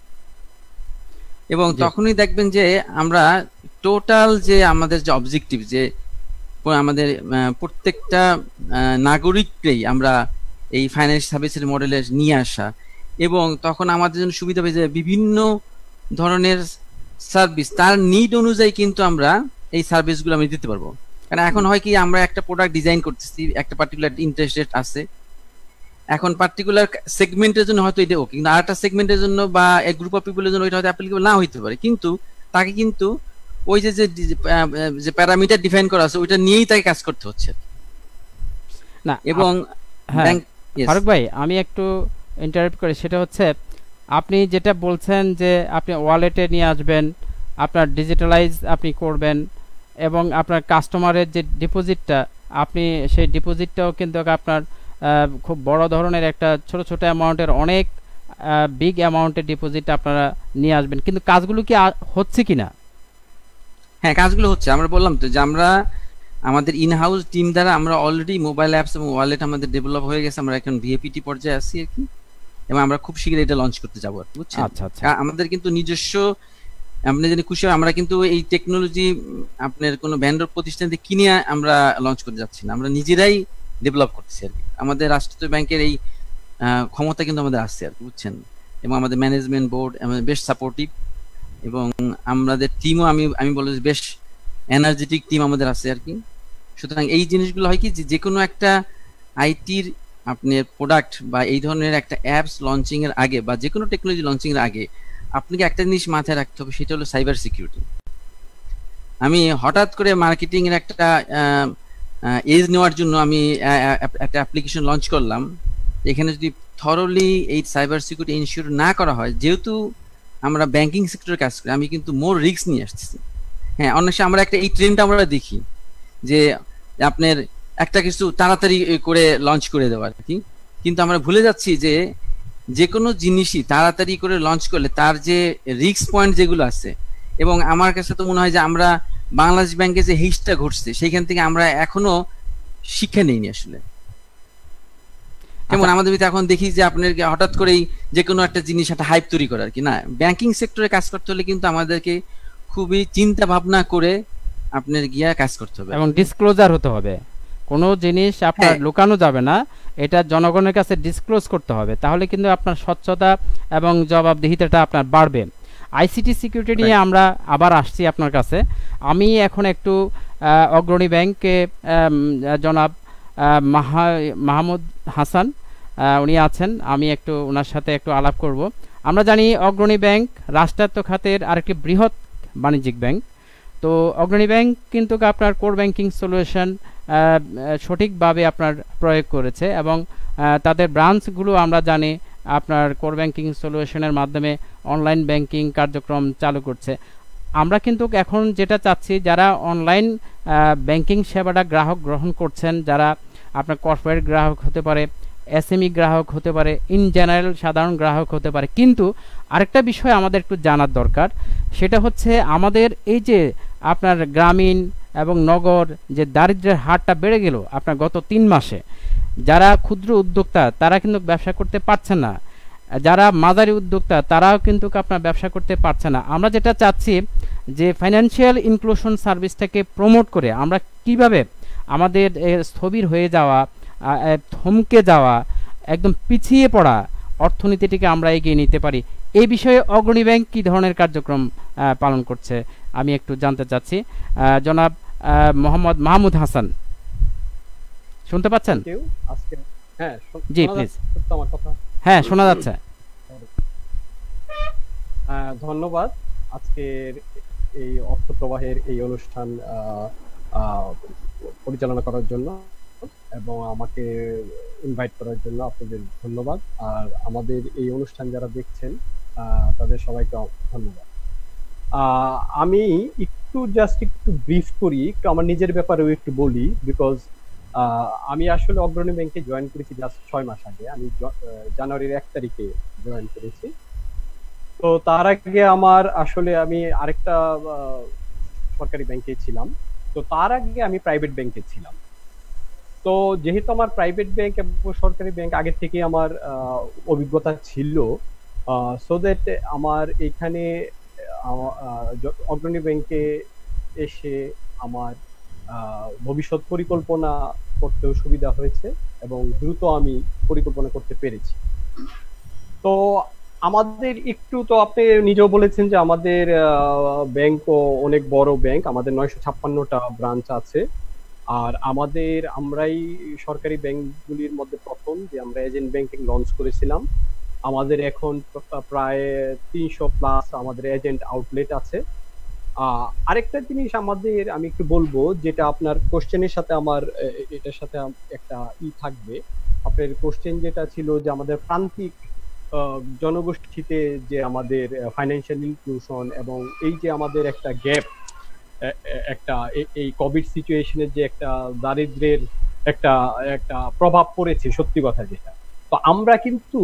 এবং তখনই দেখবেন যে আমরা টোটাল যে আমাদের যে অবজেক্টিভ, যে আমাদের প্রত্যেকটা নাগরিককেই আমরা এই ফাইন্যান্স সার্ভিসের মডেলে নিয়ে আসা, এবং তখন আমাদের জন্য সুবিধা হবে যে বিভিন্ন ধরনের সার্ভিস তার নিড অনুযায়ী কিন্তু আমরা এই সার্ভিসগুলো আমি দিতে পারবো। কারণ এখন হয় কি, আমরা একটা প্রোডাক্ট ডিজাইন করতেছি, একটা পার্টিকুলার ইন্টারেস্ট রেট আছে, এখন পার্টিকুলার সেগমেন্টের জন্য হয়তো এটা ওকে, কিন্তু আরেকটা সেগমেন্টের জন্য বা এক গ্রুপ অফ পিপলের জন্য এটা হয়তো অ্যাপ্লিকেবল না হইতে পারে, কিন্তু তাকে কিন্তু ওই যে যে প্যারামিটার ডিফাইন করা আছে ওইটা নিয়েই তাকে কাজ করতে হচ্ছে না। এবং ফারুক ভাই, আমি একটু ইন্টারাপ্ট করি, সেটা হচ্ছে আপনি যেটা বলছেন যে আপনি ওয়ালেটে নিয়ে আসবেন, আপনার ডিজিটালাইজ আপনি করবেন, এবং আপনার কাস্টমারের যে ডিপোজিটটা আপনি সেই ডিপোজিটটাও কিন্তু আপনার খুব বড় ধরনের একটা ছোট ছোট অ্যামাউন্টের অনেক বিগ অ্যামাউন্টের ডিপোজিট আপনারা নিয়ে আসবেন, কিন্তু কাজগুলো কি হচ্ছে কিনা? হ্যাঁ, কাজগুলো হচ্ছে। আমরা বললাম তো যে আমরা আমাদের ইন হাউস টিম দ্বারা আমরা অলরেডি মোবাইল অ্যাপস এবং ওয়ালেট আমাদের ডেভেলপ হয়ে গেছে, আমরা এখন ভিএপিটি পর্যায়ে আছি আর কি, এবং আমরা খুব শীঘ্রই এটা লঞ্চ করতে যাবো আর কি, বুঝছেন? আচ্ছা আচ্ছা। আমাদের কিন্তু নিজস্ব, আপনি যদি খুশি, আমরা কিন্তু এই টেকনোলজি আপনার কোনো ভেন্ডর প্রতিষ্ঠান থেকে কিনে আমরা লঞ্চ করতে যাচ্ছি না, আমরা নিজেরাই ডেভেলপ করতেছি আর কি। আমাদের রাষ্ট্রায়ত্ত ব্যাংকের এই ক্ষমতা কিন্তু আমাদের আসছে আর কি, বুঝছেন? এবং আমাদের ম্যানেজমেন্ট বোর্ড আমাদের বেশ সাপোর্টিভ, এবং আমাদের টিমও আমি আমি বলবো বেশ এনার্জেটিক টিম আমাদের আছে আর কি। সুতরাং এই জিনিসগুলো হয় কি, যে কোনো একটা আইটির আপনার প্রোডাক্ট বা এই ধরনের একটা অ্যাপস লঞ্চিং এর আগে বা যে কোনো টেকনোলজি লঞ্চিং এর আগে আপনাকে একটা জিনিস মাথায় রাখতে হবে, সেটা হলো সাইবার সিকিউরিটি। আমি হঠাৎ করে মার্কেটিং এর একটা এজ নেওয়ার জন্য আমি একটা অ্যাপ্লিকেশন লঞ্চ করলাম, এখানে যদি থরলি এই সাইবার সিকিউরিটি ইনশিওর না করা হয়, যেহেতু আমরা ব্যাংকিং সেক্টরে কাজ করি, আমি কিন্তু মোর রিস্ক নিয়ে আসতেছি। হ্যাঁ, অনেক সময় আমরা একটা এই ট্রেন্ডটা আমরা দেখি যে আপনার একটা কিছু তাড়াতাড়ি করে লঞ্চ করে দেওয়া আর কি, কিন্তু আমরা ভুলে যাচ্ছি যে যে কোনো জিনিসই তাড়াতাড়ি করে লঞ্চ করলে তার যে রিস্ক পয়েন্ট যেগুলো আছে, এবং আমার কাছে তো মনে হয় যে আমরা বাংলাদেশ ব্যাংকে যে হিস্টটা ঘটছে সেইখান থেকে আমরা এখনো শিক্ষা নেইনি আসলে। যেমন আমাদের ভিতরে এখন দেখি যে আপনার হঠাৎ করেই যে কোনো একটা জিনিস একটা হাইপ তৈরি করার কি না, ব্যাংকিং সেক্টরে কাজ করতে হলে কিন্তু আমাদেরকে খুবই চিন্তা ভাবনা করে আপনার গিয়া কাজ করতে হবে এবং ডিসক্লোজার হতে হবে। কোনো জিনিস আপনার লুকানো যাবে না, এটা জনগণের কাছে ডিসক্লোজ করতে হবে, তাহলে কিন্তু আপনার স্বচ্ছতা এবং জবাবদিহিতাটা আপনার বাড়বে। আইসিটি সিকিউরিটি নিয়ে আমরা আবার আসছি আপনার কাছে। আমি এখন একটু অগ্রণী ব্যাংকে জনাব মাহমুদ হাসান উনি আছেন, আমি একটু ওনার সাথে একটু আলাপ করব। আমরা জানি অগ্রণী ব্যাংক রাষ্ট্রায়ত্ত খাতের আরেকটি বৃহৎ বাণিজ্যিক ব্যাংক। তো অগ্রণী ব্যাংক কিন্তু আপনার কোর ব্যাংকিং সলিউশন সঠিকভাবে আপনার প্রয়োগ করেছে, এবং তাদের ব্রাঞ্চগুলো আমরা জানি আপনার কোর ব্যাংকিং সলিউশনের মাধ্যমে অনলাইন ব্যাংকিং কার্যক্রম চালু করছে। আমরা কিন্তু এখন যেটা চাচ্ছি, যারা অনলাইন ব্যাংকিং সেবাটা গ্রাহক গ্রহণ করছেন, যারা আপনার কর্পোরেট গ্রাহক হতে পারে, এসএমই গ্রাহক হতে পারে, ইন জেনারেল সাধারণ গ্রাহক হতে পারে, কিন্তু আরেকটা বিষয় আমাদের একটু জানার দরকার, সেটা হচ্ছে আমাদের এই যে আপনার গ্রামীণ এবং নগর যে দারিদ্র্যের হারটা বেড়ে গেল আপনার গত তিন মাসে, যারা ক্ষুদ্র উদ্যোক্তা তারা কিন্তু ব্যবসা করতে পারছে না, যারা মাঝারি উদ্যোক্তা তারাও কিন্তু আপনার ব্যবসা করতে পারছে না। আমরা যেটা চাচ্ছি যে ফাইন্যান্সিয়াল ইনক্লুশন সার্ভিসটাকে প্রমোট করে আমরা কিভাবে আমাদের স্থবির হয়ে যাওয়া, থমকে যাওয়া, একদম পিছিয়ে পড়া অর্থনীতিটিকে আমরা এগিয়ে নিতে পারি, এই বিষয়ে অগ্রণী ব্যাংক কি ধরনের কার্যক্রম পালন করছে আমি একটু জানতে চাচ্ছি। আহ, জনাব আহ, মোহাম্মদ মাহমুদ হাসান, শুনতে পাচ্ছেন? কেউ আজকে হ্যাঁ শো- জি, শোনা প্লিজ। যাচ্ছে তো আমার কথা? হ্যাঁ, শোনা যাচ্ছে। আহ, ধন্যবাদ আজকের এই অর্থ প্রবাহের এই অনুষ্ঠান আহ, আহ, পরিচালনা করার জন্য এবং আমাকে ইনভাইট করার জন্য আপনাদের ধন্যবাদ। আর আমাদের এই অনুষ্ঠান যারা দেখছেন আহ, তাদের সবাইকে অ- ধন্যবাদ। আহ, আমি একটু জাস্ট একটু ব্রিফ করি, একটু আমার নিজের ব্যাপারেও একটু বলি, বিকজ আমি আসলে অগ্রণী ব্যাংকে জয়েন করেছি জাস্ট ছয় মাস আগে। আমি জ- আহ, জানুয়ারির এক তারিখে জয়েন করেছি। তো তার আগে আমার আসলে আমি আরেকটা আহ, সরকারি ব্যাংকে ছিলাম। তো তার আগে আমি প্রাইভেট ব্যাংকে ছিলাম। তো যেহেতু আমার প্রাইভেট ব্যাংক এবং সরকারি ব্যাংক আগে থেকে আমার আহ, অভিজ্ঞতা ছিল, সো দ্যাট আমার এইখানে আহ, আহ, য- অগ্রণী ব্যাংকে এসে আমার আহ, ভবিষ্যৎ পরিকল্পনা করতেও সুবিধা হয়েছে এবং দ্রুত আমি পরিকল্পনা করতে পেরেছি। তো আমাদের একটু, তো আপনি নিজেও বলেছেন যে আমাদের ব্যাংকও অনেক বড় ব্যাংক, আমাদের নয়শো ছাপ্পান্নটা ব্রাঞ্চ আছে। আর আমাদের আমরাই সরকারি ব্যাংকগুলির মধ্যে প্রথম যে আমরা এজেন্ট ব্যাংকিং লঞ্চ করেছিলাম। আমাদের এখন প্র- প্রায় তিনশো প্লাস আমাদের এজেন্ট আউটলেট আছে। আহ, আরেকটা জিনিস আমাদের আমি একটু বলবো, যেটা আপনার কোশ্চেনের সাথে আমার এ- এ- এটার সাথে আম- একটা ই থাকবে। আপনার কোশ্চেন যেটা ছিল যে আমাদের প্রান্তিক আহ, জনগোষ্ঠীতে যে আমাদের ফাইন্যান্সিয়াল ইনক্লুশন এবং এই যে আমাদের একটা গ্যাপ, একটা এ- এই কোভিড সিচুয়েশনের যে একটা দারিদ্র্যের একটা একটা প্রভাব পড়েছে, সত্যি কথা যেটা। তো আমরা কিন্তু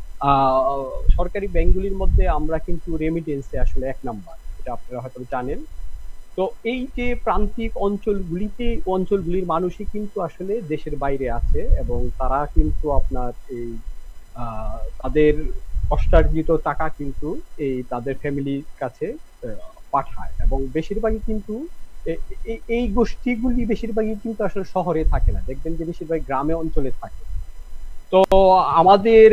আহ, সরকারি ব্যাংকগুলির মধ্যে আমরা কিন্তু রেমিটেন্সে আসলে এক নাম্বার, এটা আপনারা হয়তো জানেন। তো এই যে প্রান্তিক অঞ্চলগুলিতে অঞ্চলগুলির মানুষই কিন্তু আসলে দেশের বাইরে আছে এবং তারা কিন্তু আপনার এই আহ, তাদের কষ্টার্জিত টাকা কিন্তু এই তাদের ফ্যামিলির কাছে আহ, পাঠায় এবং বেশিরভাগই কিন্তু এ- এ- এই গোষ্ঠীগুলি বেশিরভাগই কিন্তু আসলে শহরে থাকে না, দেখবেন যে বেশিরভাগ গ্রামে অঞ্চলে থাকে। তো আমাদের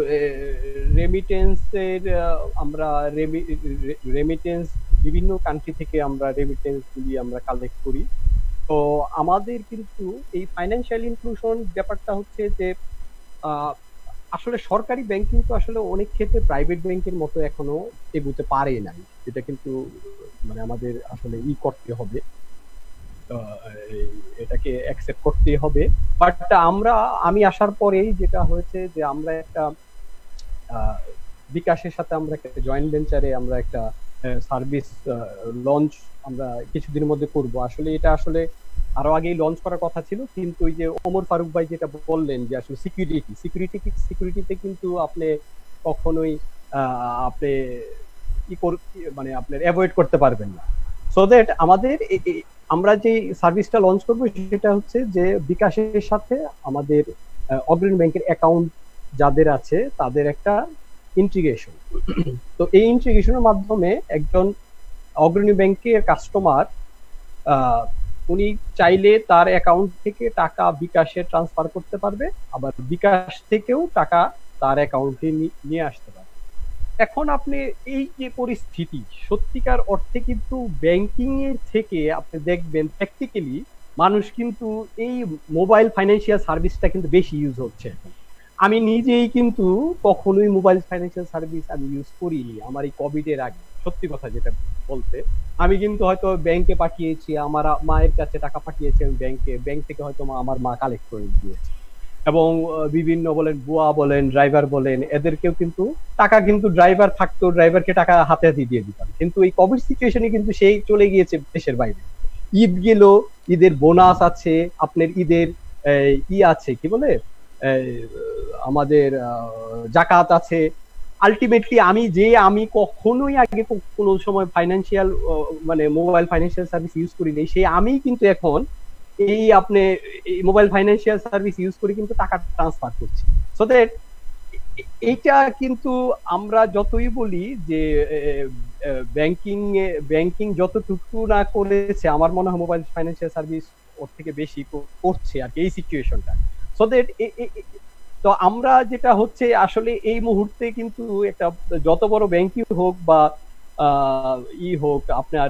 রেমিটেন্সের আমরা রেমিটেন্স বিভিন্ন কান্ট্রি থেকে আমরা রেমিটেন্স গুলি আমরা কালেক্ট করি। তো আমাদের কিন্তু এই ফাইন্যান্সিয়াল ইনক্লুশন ব্যাপারটা হচ্ছে যে আহ, আসলে সরকারি ব্যাংক কিন্তু আসলে অনেক ক্ষেত্রে প্রাইভেট ব্যাংকের মতো এখনো এগুতে পারে নাই, এটা কিন্তু মানে আমাদের আসলে ই করতে হবে, আহ, এই- এটাকে অ্যাকসেপ্ট করতে হবে। বাট আমরা আমি আসার পরেই যেটা হয়েছে যে আমরা একটা আহ, বিকাশের সাথে আমরা একটা জয়েন্ট ভেঞ্চারে আমরা একটা সার্ভিস লঞ্চ আমরা কিছুদিনের মধ্যে করব। আসলে এটা আসলে আরো আগেই লঞ্চ করার কথা ছিল, কিন্তু ওই যে ওমর ফারুক ভাই যেটা বললেন যে আসলে সিকিউরিটি সিকিউরিটি সিকিউরিটিতে কিন্তু আপনি কখনোই আহ, আপনি ই কর- মানে আপনার অ্যাভয়েড করতে পারবেন না। সো দ্যাট আমাদের এ- এ- আমরা যে সার্ভিসটা লঞ্চ করবো সেটা হচ্ছে যে বিকাশের সাথে আমাদের আহ, অগ্রণী ব্যাংকের অ্যাকাউন্ট যাদের আছে তাদের একটা ইন্টিগ্রেশন। তো এই ইন্টিগ্রেশনের মাধ্যমে একজন অগ্রণী ব্যাংকের কাস্টমার উনি চাইলে তার অ্যাকাউন্ট থেকে টাকা বিকাশে ট্রান্সফার করতে পারবে, আবার বিকাশ থেকেও টাকা তার অ্যাকাউন্টে নিয়ে আসতে পারবে। এখন আপনি এই যে পরিস্থিতি, সত্যিকার অর্থে কিন্তু ব্যাংকিং এর থেকে আপনি দেখবেন প্র্যাকটিক্যালি মানুষ কিন্তু এই মোবাইল ফাইন্যান্সিয়াল সার্ভিসটা কিন্তু বেশি ইউজ হচ্ছে এখন। আমি নিজেই কিন্তু কখনোই মোবাইল ফাইন্যান্সিয়াল সার্ভিস আমি ইউজ করিনি আমার এই কোভিড এর আগে, সত্যি কথা যেটা বলতে। আমি কিন্তু হয়তো ব্যাংকে পাঠিয়েছি, আমার মায়ের কাছে টাকা পাঠিয়েছি আমি ব্যাংকে, ব্যাংক থেকে হয়তো মা- আমার মা কালেক্ট করে দিয়েছে। এবং আহ, বিভিন্ন বলেন বুয়া বলেন ড্রাইভার বলেন এদেরকেও কিন্তু টাকা কিন্তু ড্রাইভার থাকতো, ড্রাইভারকে টাকা হাতে হাতে দিয়ে দিতাম। কিন্তু এই কোভিড সিচুয়েশনে কিন্তু সেই চলে গিয়েছে দেশের বাইরে। ঈদ গেল, ঈদের বোনাস আছে, আপনার ঈদের এই, ই আছে কি বলে এই, আমাদের আহ, জাকাত আছে। আলটিমেটলি আমি যে আমি কখনোই আগে কো- কোনো সময় ফাইন্যান্সিয়াল মানে মোবাইল ফাইন্যান্সিয়াল সার্ভিস ইউজ করিনি, সেই আমি কিন্তু এখন এই আপনি এই মোবাইল ফাইন্যান্সিয়াল সার্ভিস ইউজ করে কিন্তু টাকা ট্রান্সফার করছি। সো দ্যাট এইটা কিন্তু আমরা যতই বলি যে ব্যাংকিং ব্যাংকিং যতটুকু না করেছে, আমার মনে হয় মোবাইল ফাইন্যান্সিয়াল সার্ভিস ওর থেকে বেশি কো- করছে আর কি এই সিচুয়েশনটা। সো দ্যাট তো আমরা যেটা হচ্ছে আসলে এই মুহূর্তে কিন্তু একটা যত বড় ব্যাংকই হোক বা আহ, ই হোক আপনার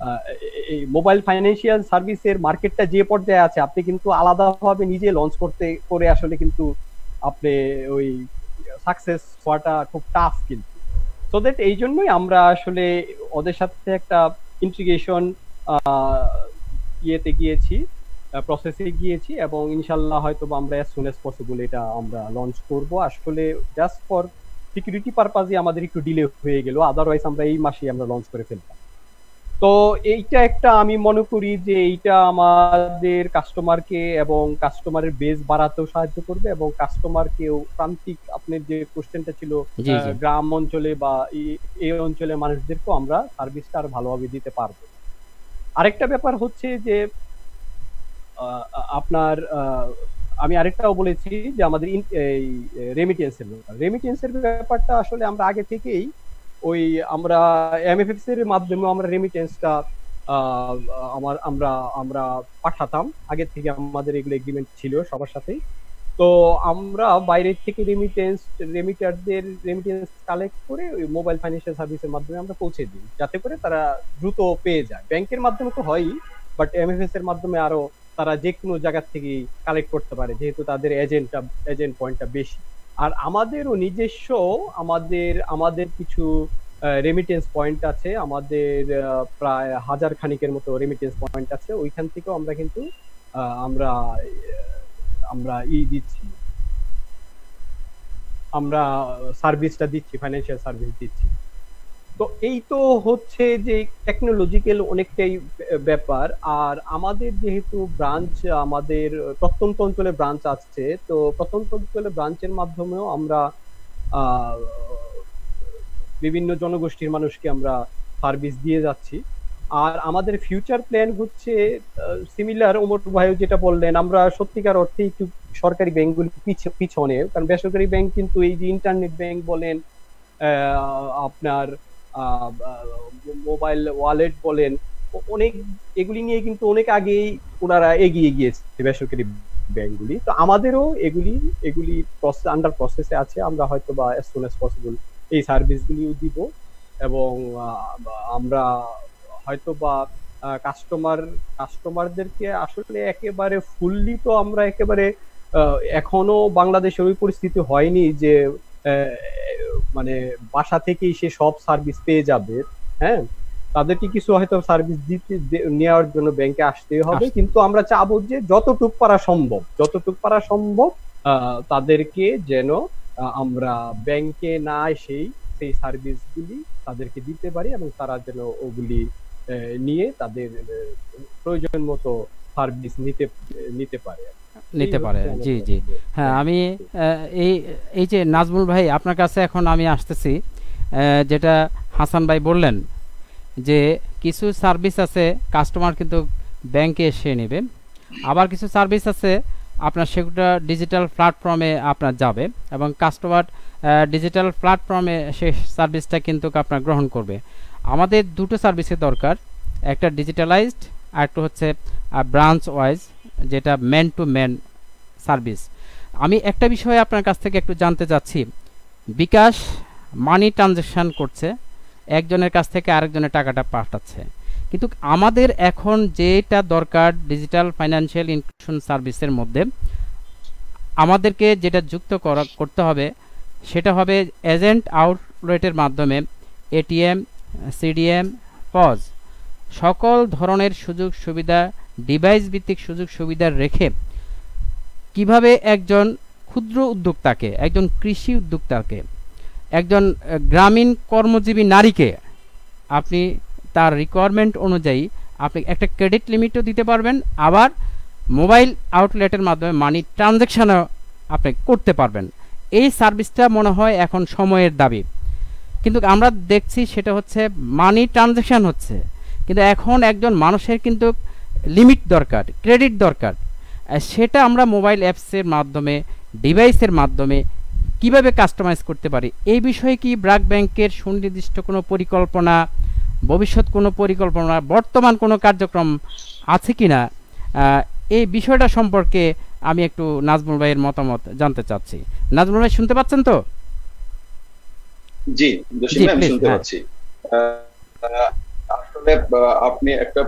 এই মোবাইল ফাইন্যান্সিয়াল সার্ভিসের মার্কেটটা যে পর্যায়ে আছে, আপনি কিন্তু আলাদাভাবে নিজে লঞ্চ করতে করে আসলে কিন্তু আপনি ওই সাকসেস হওয়াটা খুব টাফ কিন্তু। সো দ্যাট এই জন্যই আমরা আসলে ওদের সাথে একটা ইন্টিগ্রেশন ইয়েতে গিয়েছি, প্রসেসে গিয়েছি, এবং ইনশাল্লাহ হয়তো আমরা অ্যাজ সুন অ্যাজ পসিবল এটা আমরা লঞ্চ করব। আসলে জাস্ট ফর সিকিউরিটি পারপাজে আমাদের একটু ডিলে হয়ে গেল, আদারওয়াইজ আমরা এই মাসেই আমরা লঞ্চ করে ফেলতাম। তো এইটা একটা আমি মনে করি যে এইটা আমাদের কাস্টমারকে এবং কাস্টমারের বেস বাড়াতেও সাহায্য করবে, এবং কাস্টমারকেও প্রান্তিক, আপনার যে কোশ্চেনটা ছিল গ্রাম অঞ্চলে বা এই অঞ্চলের মানুষদেরকেও আমরা সার্ভিসটা আর ভালোভাবে দিতে পারবো। আরেকটা ব্যাপার হচ্ছে যে আপনার আমি আরেকটাও বলেছি যে আমাদের এই রেমিটেন্সের ব্যাপার রেমিটেন্সের ব্যাপারটা আসলে আমরা আগে থেকেই ওই আমরা এমএফএফসি এর মাধ্যমে আমরা রেমিটেন্সটা আমার আমরা আমরা পাঠাতাম আগে থেকে, আমাদের এগুলো এগ্রিমেন্ট ছিল সবার সাথেই। তো আমরা বাইরের থেকে রেমিটেন্স রেমিটারদের রেমিটেন্স কালেক্ট করে ওই মোবাইল ফাইন্যান্সিয়াল সার্ভিসের মাধ্যমে আমরা পৌঁছে দিই, যাতে করে তারা দ্রুত পেয়ে যায়। ব্যাংকের মাধ্যমে তো হয়ই, বাট এমএফএস এর মাধ্যমে আরো তারা যে কোনো জায়গা থেকে কালেক্ট করতে পারে, যেহেতু তাদের এজেন্টটা এজেন্ট পয়েন্টটা বেশি। আর আমাদেরও নিজস্ব আমাদের আমাদের কিছু রেমিটেন্স পয়েন্ট আছে, আমাদের প্রায় হাজার খানিকের মতো রেমিটেন্স পয়েন্ট আছে, ওইখান থেকেও আমরা কিন্তু আমরা আমরা ই দিচ্ছি, আমরা সার্ভিসটা দিচ্ছি, ফাইন্যান্সিয়াল সার্ভিস দিচ্ছি। তো এই তো হচ্ছে যে টেকনোলজিক্যাল অনেকটাই ব্যাপার। আর আমাদের যেহেতু ব্রাঞ্চ, আমাদের প্রত্যন্ত অঞ্চলে ব্রাঞ্চ আছে, তো প্রত্যন্ত অঞ্চলে ব্রাঞ্চের মাধ্যমেও আমরা বিভিন্ন জনগোষ্ঠীর মানুষকে আমরা সার্ভিস দিয়ে যাচ্ছি। আর আমাদের ফিউচার প্ল্যান হচ্ছে সিমিলার, ওমর ভাই যেটা বললেন, আমরা সত্যিকার অর্থে একটু সরকারি ব্যাংকগুলি পিছনে, কারণ বেসরকারি ব্যাংক কিন্তু এই যে ইন্টারনেট ব্যাংক বলেন, আপনার মোবাইল ওয়ালেট বলেন, অনেক এগুলি নিয়ে কিন্তু অনেক আগেই ওনারা এগিয়ে গিয়েছে বেসরকারি ব্যাংকগুলি। তো আমাদেরও এগুলি এগুলি প্রসেস আন্ডার প্রসেসে আছে, আমরা হয়তো বা অ্যাজ সুন অ্যাজ পসিবল এই সার্ভিসগুলিও দিব, এবং আমরা হয়তো বা কাস্টমার কাস্টমারদেরকে আসলে একেবারে ফুললি তো আমরা একেবারে এখনো বাংলাদেশের ওই পরিস্থিতি হয়নি যে মানে বাসা থেকেই সে সব সার্ভিস পেয়ে যাবে। হ্যাঁ, তাদেরকে কিছু হয়তো সার্ভিস দিতে নেওয়ার জন্য ব্যাংকে আসতেই হবে, কিন্তু আমরা চাবো যে যতটুক পারা সম্ভব যতটুক পারা সম্ভব তাদেরকে যেন আমরা ব্যাংকে না এসেই সেই সার্ভিসগুলি তাদেরকে দিতে পারি, এবং তারা যেন ওগুলি নিয়ে তাদের প্রয়োজন মতো সার্ভিস নিতে নিতে পারে নিতে পারে জি জি হ্যাঁ, আমি এই এই যে নাজমুল ভাই আপনার কাছে এখন আমি আসতেছি, যেটা হাসান ভাই বললেন যে কিছু সার্ভিস আছে কাস্টমার কিন্তু ব্যাংকে এসে নেবে, আবার কিছু সার্ভিস আছে আপনার সেগুলো ডিজিটাল প্ল্যাটফর্মে আপনার যাবে, এবং কাস্টমার ডিজিটাল প্ল্যাটফর্মে সেই সার্ভিসটা কিন্তু আপনার গ্রহণ করবে। আমাদের দুটো সার্ভিসের দরকার, একটা ডিজিটালাইজড আর একটা হচ্ছে ব্রাঞ্চ ওয়াইজ, যেটা ম্যান টু ম্যান সার্ভিস। আমি একটা বিষয়ে আপনার কাছ থেকে একটু জানতে চাচ্ছি, বিকাশ মানি ট্রানজ্যাকশান করছে, একজনের কাছ থেকে আরেকজনের টাকাটা পাঠাচ্ছে, কিন্তু আমাদের এখন যেটা দরকার ডিজিটাল ফাইন্যান্সিয়াল ইনক্লুশন সার্ভিসের মধ্যে আমাদেরকে যেটা যুক্ত করা করতে হবে সেটা হবে এজেন্ট আউটলেটের মাধ্যমে এটিএম, সিডিএম, পজ সকল ধরনের সুযোগ সুবিধা, ডিভাইস ভিত্তিক সুযোগ সুবিধা রেখে কিভাবে একজন ক্ষুদ্র উদ্যোক্তাকে, একজন কৃষি উদ্যোক্তাকে, একজন গ্রামীণ কর্মজীবী নারীকে আপনি তার রিকোয়ারমেন্ট অনুযায়ী আপনি একটা ক্রেডিট লিমিটও দিতে পারবেন, আবার মোবাইল আউটলেটের মাধ্যমে মানি ট্রানজ্যাকশানও আপনি করতে পারবেন। এই সার্ভিসটা মনে হয় এখন সময়ের দাবি, কিন্তু আমরা দেখছি সেটা হচ্ছে মানি ট্রানজ্যাকশান হচ্ছে, কিন্তু এখন একজন মানুষের কিন্তু লিমিট দরকার, ক্রেডিট দরকার, সেটা আমরা মোবাইল অ্যাপসের মাধ্যমে, ডিভাইসের মাধ্যমে কিভাবে কাস্টমাইজ করতে পারি। এই বিষয়ে কি ব্র্যাক ব্যাংকের সুনির্দিষ্ট কোনো পরিকল্পনা, ভবিষ্যৎ কোনো পরিকল্পনা, বর্তমান কোনো কার্যক্রম আছে কিনা, এই বিষয়টা সম্পর্কে আমি একটু নাজমুল ভাইয়ের মতামত জানতে চাচ্ছি। নাজমুল ভাই শুনতে পাচ্ছেন তো? জি, জসিম ভাই আমি শুনতে পাচ্ছি। আসলে আসলে আপনি একটা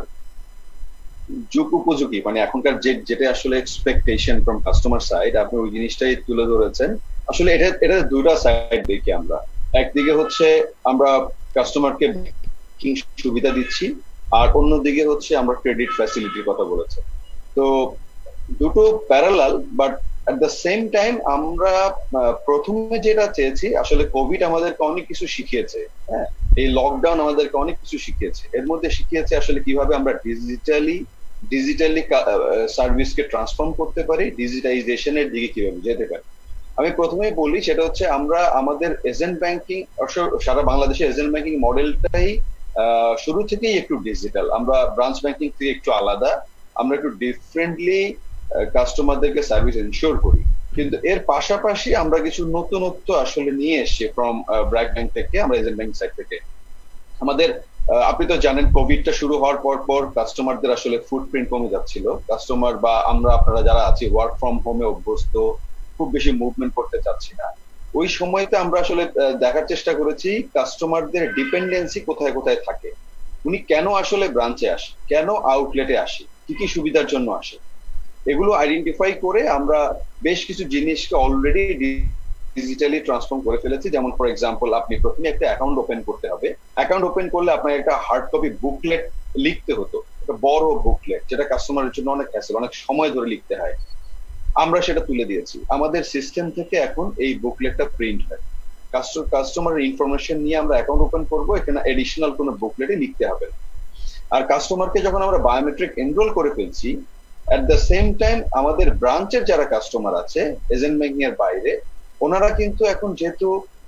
যুগ উপযোগী মানে এখনকার যে যেটা আসলে এক্সপেকটেশন ফ্রম কাস্টমার সাইড, আপনি ওই জিনিসটাই তুলে ধরেছেন। আসলে এটা এটা দুইটা সাইড দেখি আমরা। একদিকে হচ্ছে আমরা কাস্টমারকে সুবিধা দিচ্ছি, আর অন্যদিকে হচ্ছে আমরা ক্রেডিট ফ্যাসিলিটির কথা বলেছি। তো দুটো parallel, but at the same time আমরা প্রথমে যেটা চেয়েছি, আসলে কোভিড আমাদেরকে অনেক কিছু শিখিয়েছে। হ্যাঁ, এই লকডাউন আমাদেরকে অনেক কিছু শিখিয়েছে। এর মধ্যে শিখিয়েছে আসলে কিভাবে আমরা ডিজিটালি ডিজিটালি সার্ভিসকে ট্রান্সফর্ম করতে পারি, ডিজিটাইজেশনের দিকে কিভাবে যেতে পারি। আমি প্রথমেই বলি সেটা হচ্ছে আমরা আমাদের এজেন্ট ব্যাংকিং, সারা বাংলাদেশের এজেন্ট ব্যাংকিং মডেলটাই শুরু থেকেই একটু ডিজিটাল। আমরা ব্রাঞ্চ ব্যাংকিং থেকে একটু আলাদা, আমরা একটু ডিফারেন্টলি কাস্টমারদেরকে সার্ভিস এনশিওর করি। কিন্তু এর পাশাপাশি আমরা কিছু নতুনত্ব আসলে নিয়ে এসেছি ফ্রম ব্র্যাক ব্যাংক থেকে, আমরা এজেন্ট ব্যাংক সাইড থেকে। আমাদের আপনি তো জানেন কোভিডটা শুরু হওয়ার পর পর কাস্টমারদের আসলে ফুটপ্রিন্ট কমে যাচ্ছিল। কাস্টমার বা আমরা আপনারা যারা আছি ওয়ার্ক ফ্রম হোমে অভ্যস্ত, খুব বেশি মুভমেন্ট করতে চাচ্ছি না। ওই সময়তে আমরা আসলে দেখার চেষ্টা করেছি কাস্টমারদের ডিপেন্ডেন্সি কোথায় কোথায় থাকে, উনি কেন আসলে ব্রাঞ্চে আসে, কেন আউটলেটে আসে, কি কি সুবিধার জন্য আসে, এগুলো আইডেন্টিফাই করে আমরা বেশ কিছু জিনিসকে অলরেডি ডিজিটালি ট্রান্সফর্ম করে ফেলেছি। যেমন ফর এক্সাম্পল, আপনি প্রথমে একটা অ্যাকাউন্ট ওপেন করতে হবে। অ্যাকাউন্ট ওপেন করলে আপনার একটা হার্ড কপি বুকলেট লিখতে হতো, একটা বড় বুকলেট, যেটা কাস্টমারের জন্য অনেক হ্যাসেল, অনেক সময় ধরে লিখতে হয়। আমরা সেটা তুলে দিয়েছি। আমাদের সিস্টেম থেকে এখন এই বুকলেটটা প্রিন্ট হয়। কাস্টমারের ইনফরমেশন নিয়ে আমরা অ্যাকাউন্ট ওপেন করবো, এখানে এডিশনাল কোনো বুকলেটে লিখতে হবে। আর কাস্টমারকে যখন আমরা বায়োমেট্রিক এনরোল করে ফেলছি, এট দ্য সেম টাইম আমাদের ব্রাঞ্চের যারা কাস্টমার আছে এজেন্ট ব্যাংকিং এর বাইরে, ওনারা কিন্তু এখন যেহেতু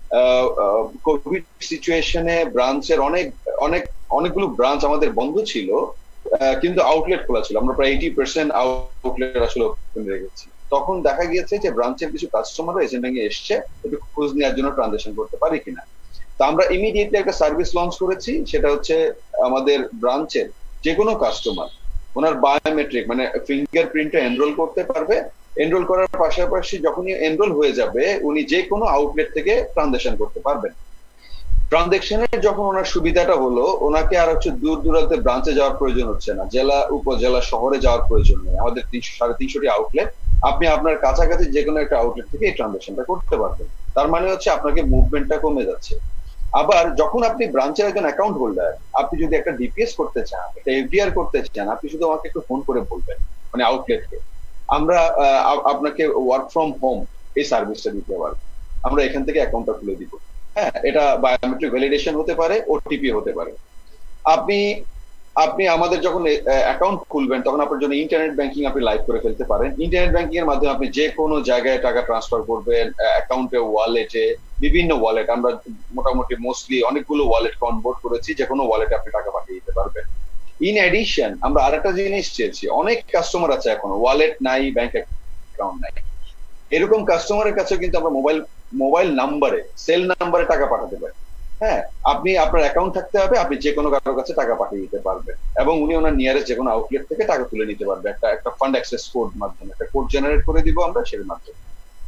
কোভিড সিচুয়েশনে ব্রাঞ্চের অনেক অনেক অনেকগুলো ব্রাঞ্চ আমাদের বন্ধ ছিল, কিন্তু আউটলেট খোলা ছিল। আমরা প্রায় এইটি পার্সেন্ট আউটলেট আসলে ওপেন রেখেছি। তখন দেখা গিয়েছে যে ব্রাঞ্চের কিছু কাস্টমারও এজেন্ট ব্যাংকে এসছে একটু খোঁজ নেওয়ার জন্য ট্রানজাকশন করতে পারি কিনা। তো আমরা ইমিডিয়েটলি একটা সার্ভিস লঞ্চ করেছি, সেটা হচ্ছে আমাদের ব্রাঞ্চের যে কোনো কাস্টমার ওনার বায়োমেট্রিক মানে ফিঙ্গারপ্রিন্টে এনরোল করতে পারবে। এনরোল করার পাশাপাশি যখনই এনরোল হয়ে যাবে, উনি যে কোনো আউটলেট থেকে ট্রানজাকশন করতে পারবেন। ট্রানজাকশনের যখন ওনার সুবিধাটা হলো, ওনাকে আর হচ্ছে দূর দূরান্তে ব্রাঞ্চে যাওয়ার প্রয়োজন হচ্ছে না, জেলা উপজেলা শহরে যাওয়ার প্রয়োজন নেই। আমাদের তিনশো সাড়ে তিনশোটি আউটলেট, আপনি আপনার কাছাকাছি যে কোনো একটা আউটলেট থেকে এই ট্রানজাকশনটা করতে পারবেন। তার মানে হচ্ছে আপনাকে মুভমেন্টটা কমে যাচ্ছে। আবার যখন আপনি ব্রাঞ্চের একজন অ্যাকাউন্ট হোল্ডার, আপনি যদি একটা ডিপিএস করতে চান, একটা এফডিআর করতে চান, আপনি শুধু আমাকে একটু ফোন করে বলবেন, মানে আউটলেটকে, আমরা আপনাকে ওয়ার্ক ফ্রম হোম এই সার্ভিসটা দিতে পারবো। আমরা এখান থেকে অ্যাকাউন্টটা খুলে দিব। হ্যাঁ, এটা বায়োমেট্রিক ভ্যালিডেশন হতে পারে, ওটিপি হতে পারে। আপনি আপনি আমাদের যখন অ্যাকাউন্ট খুলবেন, তখন আপনার জন্য ইন্টারনেট ব্যাংকিং আপনি লাইভ করে ফেলতে পারেন। ইন্টারনেট ব্যাংকিং এর মাধ্যমে আপনি যে কোনো জায়গায় টাকা ট্রান্সফার করবেন, অ্যাকাউন্টে, ওয়ালেটে, বিভিন্ন ওয়ালেট, আমরা মোটামুটি মোস্টলি অনেকগুলো ওয়ালেট কনভার্ট করেছি, যে কোনো ওয়ালেটে আপনি টাকা পাঠিয়ে দিতে পারবেন। ইন এডিশন আমরা আরেকটা জিনিস চেয়েছি, অনেক কাস্টমার আছে এখন ওয়ালেট নাই, ব্যাংক অ্যাকাউন্ট নাই, এরকম কাস্টমারের কাছে কিন্তু আমরা মোবাইল মোবাইল নাম্বারে, সেল নাম্বারে টাকা পাঠাতে পারি। হ্যাঁ, আপনি আপনার অ্যাকাউন্ট থাকতে হবে, আপনি যে কোনো কারোর কাছে টাকা পাঠিয়ে দিতে পারবেন, এবং উনি ওনার নিয়ারেস্ট যে কোনো আউটলেট থেকে টাকা তুলে নিতে পারবে একটা একটা ফান্ড অ্যাক্সেস কোড মাধ্যমে, একটা কোড জেনারেট করে দিব আমরা, সের মাধ্যমে।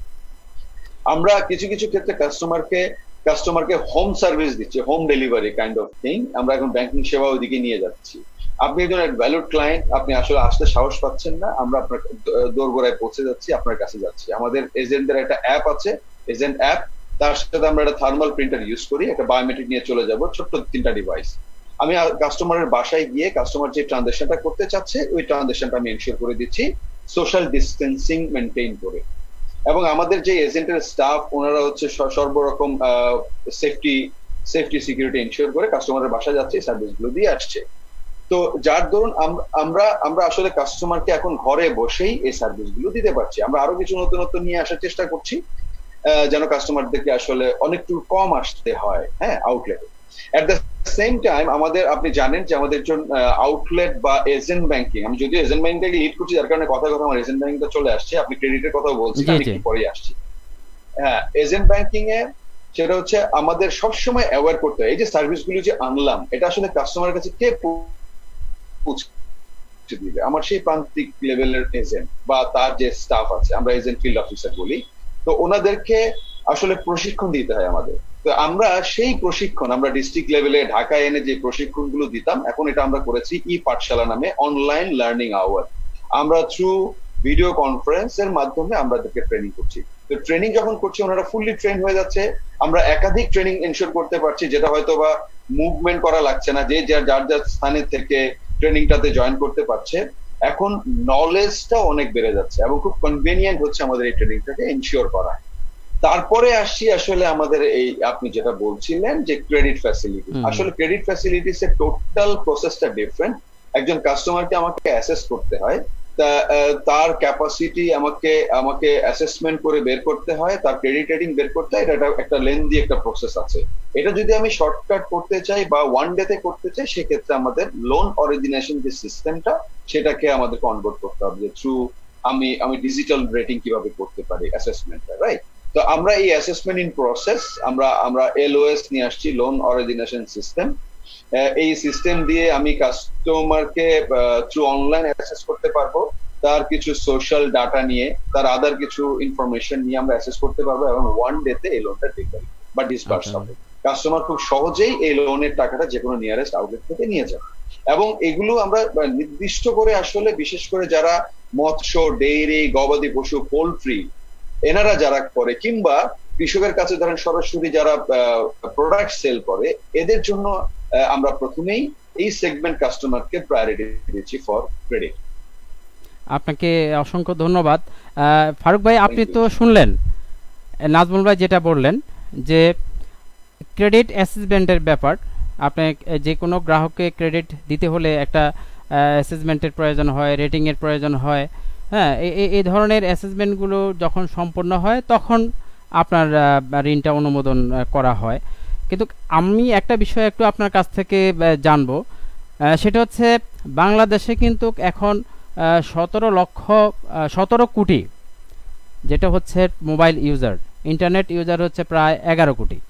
আমরা কিছু কিছু ক্ষেত্রে কাস্টমারকে কাস্টমারকে হোম সার্ভিস দিচ্ছি, home delivery kind of thing. আমরা এখন ব্যাংকিং সেবা ওইদিকে নিয়ে যাচ্ছি। আপনি একজন ভ্যালুড ক্লায়েন্ট, আপনি আসলে আসতে সাহস পাচ্ছেন না, আমরা আপনার দোরগোড়ায় পৌঁছে যাচ্ছি, আপনার কাছে যাচ্ছি। আমাদের এজেন্টদের একটা অ্যাপ আছে, এজেন্ট অ্যাপ, তার সাথে আমরা একটা থার্মাল প্রিন্টার ইউজ করি, একটা বায়োমেট্রিক নিয়ে চলে যাব, ছোট্ট তিনটা ডিভাইস। আমি কাস্টমারের বাসায় গিয়ে কাস্টমার যে ট্রানজাকশনটা করতে চাচ্ছে, ওই ট্রানজাকশনটা আমি এনশিওর করে দিচ্ছি সোশ্যাল ডিস্টেন্সিং মেনটেইন করে। এবং আমাদের যে এজেন্টের স্টাফ, ওনারা হচ্ছে সর্বরকম সেফটি সেফটি সিকিউরিটি এনশিওর করে কাস্টমারের বাসায় যাচ্ছে, সার্ভিসগুলো দিয়ে আসছে। তো যার দরুন আমরা আমরা আসলে কাস্টমারকে এখন ঘরে বসেই এই সার্ভিসগুলো দিতে পারছি। আমরা আরো কিছু নতুনত্ব নিয়ে আসার চেষ্টা করছি, যেন কাস্টমারদেরকে আসলে অনেকটু কম আসতে হয় হ্যাঁ আউটলেটে। এট দ্য সেম টাইম আমাদের, আপনি জানেন যে আমাদের জন্য আউটলেট বা এজেন্ট ব্যাংকিং, আমি যদিও এজেন্ট ব্যাংকিংটাকে লিড করছি, যার কারণে কথা কথা আমার এজেন্ট ব্যাংকিংটা চলে আসছে। আপনি ক্রেডিটের কথা বলছেন, আমি একটু পরেই আসছি। হ্যাঁ, এজেন্ট ব্যাংকিং এ সেটা হচ্ছে আমাদের সবসময় অ্যাওয়ার করতে হয়, এই যে সার্ভিসগুলো যে আনলাম, এটা আসলে কাস্টমারের কাছে কে পৌঁছে দিবে? আমার সেই প্রান্তিক লেভেলের এজেন্ট বা তার যে স্টাফ আছে, আমরা এজেন্ট ফিল্ড অফিসার বলি, তো ওনাদেরকে আসলে প্রশিক্ষণ দিতে হয় আমাদের। তো আমরা সেই প্রশিক্ষণ আমরা ডিস্ট্রিক্ট লেভেলে ঢাকায় এনে যে প্রশিক্ষণগুলো দিতাম, এখন এটা আমরা করেছি ই পাঠশালা নামে অনলাইন লার্নিং আওয়ার। আমরা থ্রু ভিডিও কনফারেন্সের মাধ্যমে আমরা তাদেরকে ট্রেনিং করছি। তো ট্রেনিং যখন করছি ওনারা ফুললি ট্রেন হয়ে যাচ্ছে, আমরা একাধিক ট্রেনিং এনশিওর করতে পারছি, যেটা হয়তো বা মুভমেন্ট করা লাগছে না, যে যার যার যার স্থানে থেকে ট্রেনিংটাতে জয়েন করতে পারছে। এখন নলেজটা অনেক বেড়ে যাচ্ছে এবং খুব কনভেনিয়েন্ট হচ্ছে আমাদের এই ট্রেনিংটাকে এনশিওর করা। তারপরে আসছি আসলে আমাদের এই আপনি যেটা বলছিলেন যে ক্রেডিট ফ্যাসিলিটি, আসলে ক্রেডিট ফ্যাসিলিটিস এর টোটাল প্রসেসটা ডিফারেন্ট। একজন কাস্টমারকে আমাকে অ্যাসেস করতে হয়, তার ক্যাপাসিটি আমাকে আমাকে অ্যাসেসমেন্ট করে বের করতে হয়, তার ক্রেডিট রেটিং বের করতে হয়, এটা একটা লেন্দি একটা প্রসেস আছে। এটা যদি আমি শর্টকাট করতে চাই বা ওয়ান ডে তে করতে চাই, সেক্ষেত্রে আমাদের লোন অরিজিনেশন যে সিস্টেমটা সেটাকে আমাদের কনভার্ট করতে হবে, যে থ্রু আমি আমি ডিজিটাল রেটিং কিভাবে করতে পারি অ্যাসেসমেন্টটা, রাইট? তো আমরা এই অ্যাসেসমেন্ট ইন প্রসেস আমরা আমরা এলওএস নিয়ে আসছি, লোন অরিজিনেশন সিস্টেম। এই সিস্টেম দিয়ে আমি কাস্টমারকে থ্রু অনলাইন অ্যাসেস করতে পারবো, তার কিছু সোশ্যাল ডাটা নিয়ে, তার আদার কিছু ইনফরমেশন নিয়ে আমরা অ্যাসেস করতে পারবো এবং ওয়ান ডে তে এই লোনটা ডেলিভারি বা ডিসবার্স হবে। কাস্টমার খুব সহজেই এই লোনের টাকাটা যে কোনো নিয়ারেস্ট আউটলেট থেকে নিয়ে যাবে। এবং এগুলো আমরা নির্দিষ্ট করে আসলে বিশেষ করে যারা মৎস্য, ডেইরি, গবাদি পশু, পোল্ট্রি এনারা যারা করে, কিংবা কৃষকের কাছে ধরেন সরাসরি যারা প্রোডাক্ট সেল করে, এদের জন্য আমরা প্রথমেই এই সেগমেন্ট কাস্টমারকে প্রায়োরিটি দিচ্ছি ফর ক্রেডিট। আপনাকে অসংখ্য ধন্যবাদ। ফারুক ভাই, আপনি তো শুনলেন নাজমুল ভাই যেটা বললেন যে ক্রেডিট অ্যাসেসমেন্টের ব্যাপার। আপনি যে কোনো গ্রাহককে ক্রেডিট দিতে হলে একটা অ্যাসেসমেন্টের প্রয়োজন হয়, রেটিংয়ের প্রয়োজন হয়। হ্যাঁ, এই ধরনের অ্যাসেসমেন্টগুলো যখন সম্পন্ন হয় তখন আপনার ঋণটা অনুমোদন করা হয়। কিন্তু আমি একটা বিষয় একটু আপনার কাছ থেকে জানবো, সেটা হচ্ছে বাংলাদেশে কিন্তু এখন সতেরো লক্ষ সতেরো কোটি যেটা হচ্ছে মোবাইল ইউজার, ইন্টারনেট ইউজার হচ্ছে প্রায় এগারো কোটি।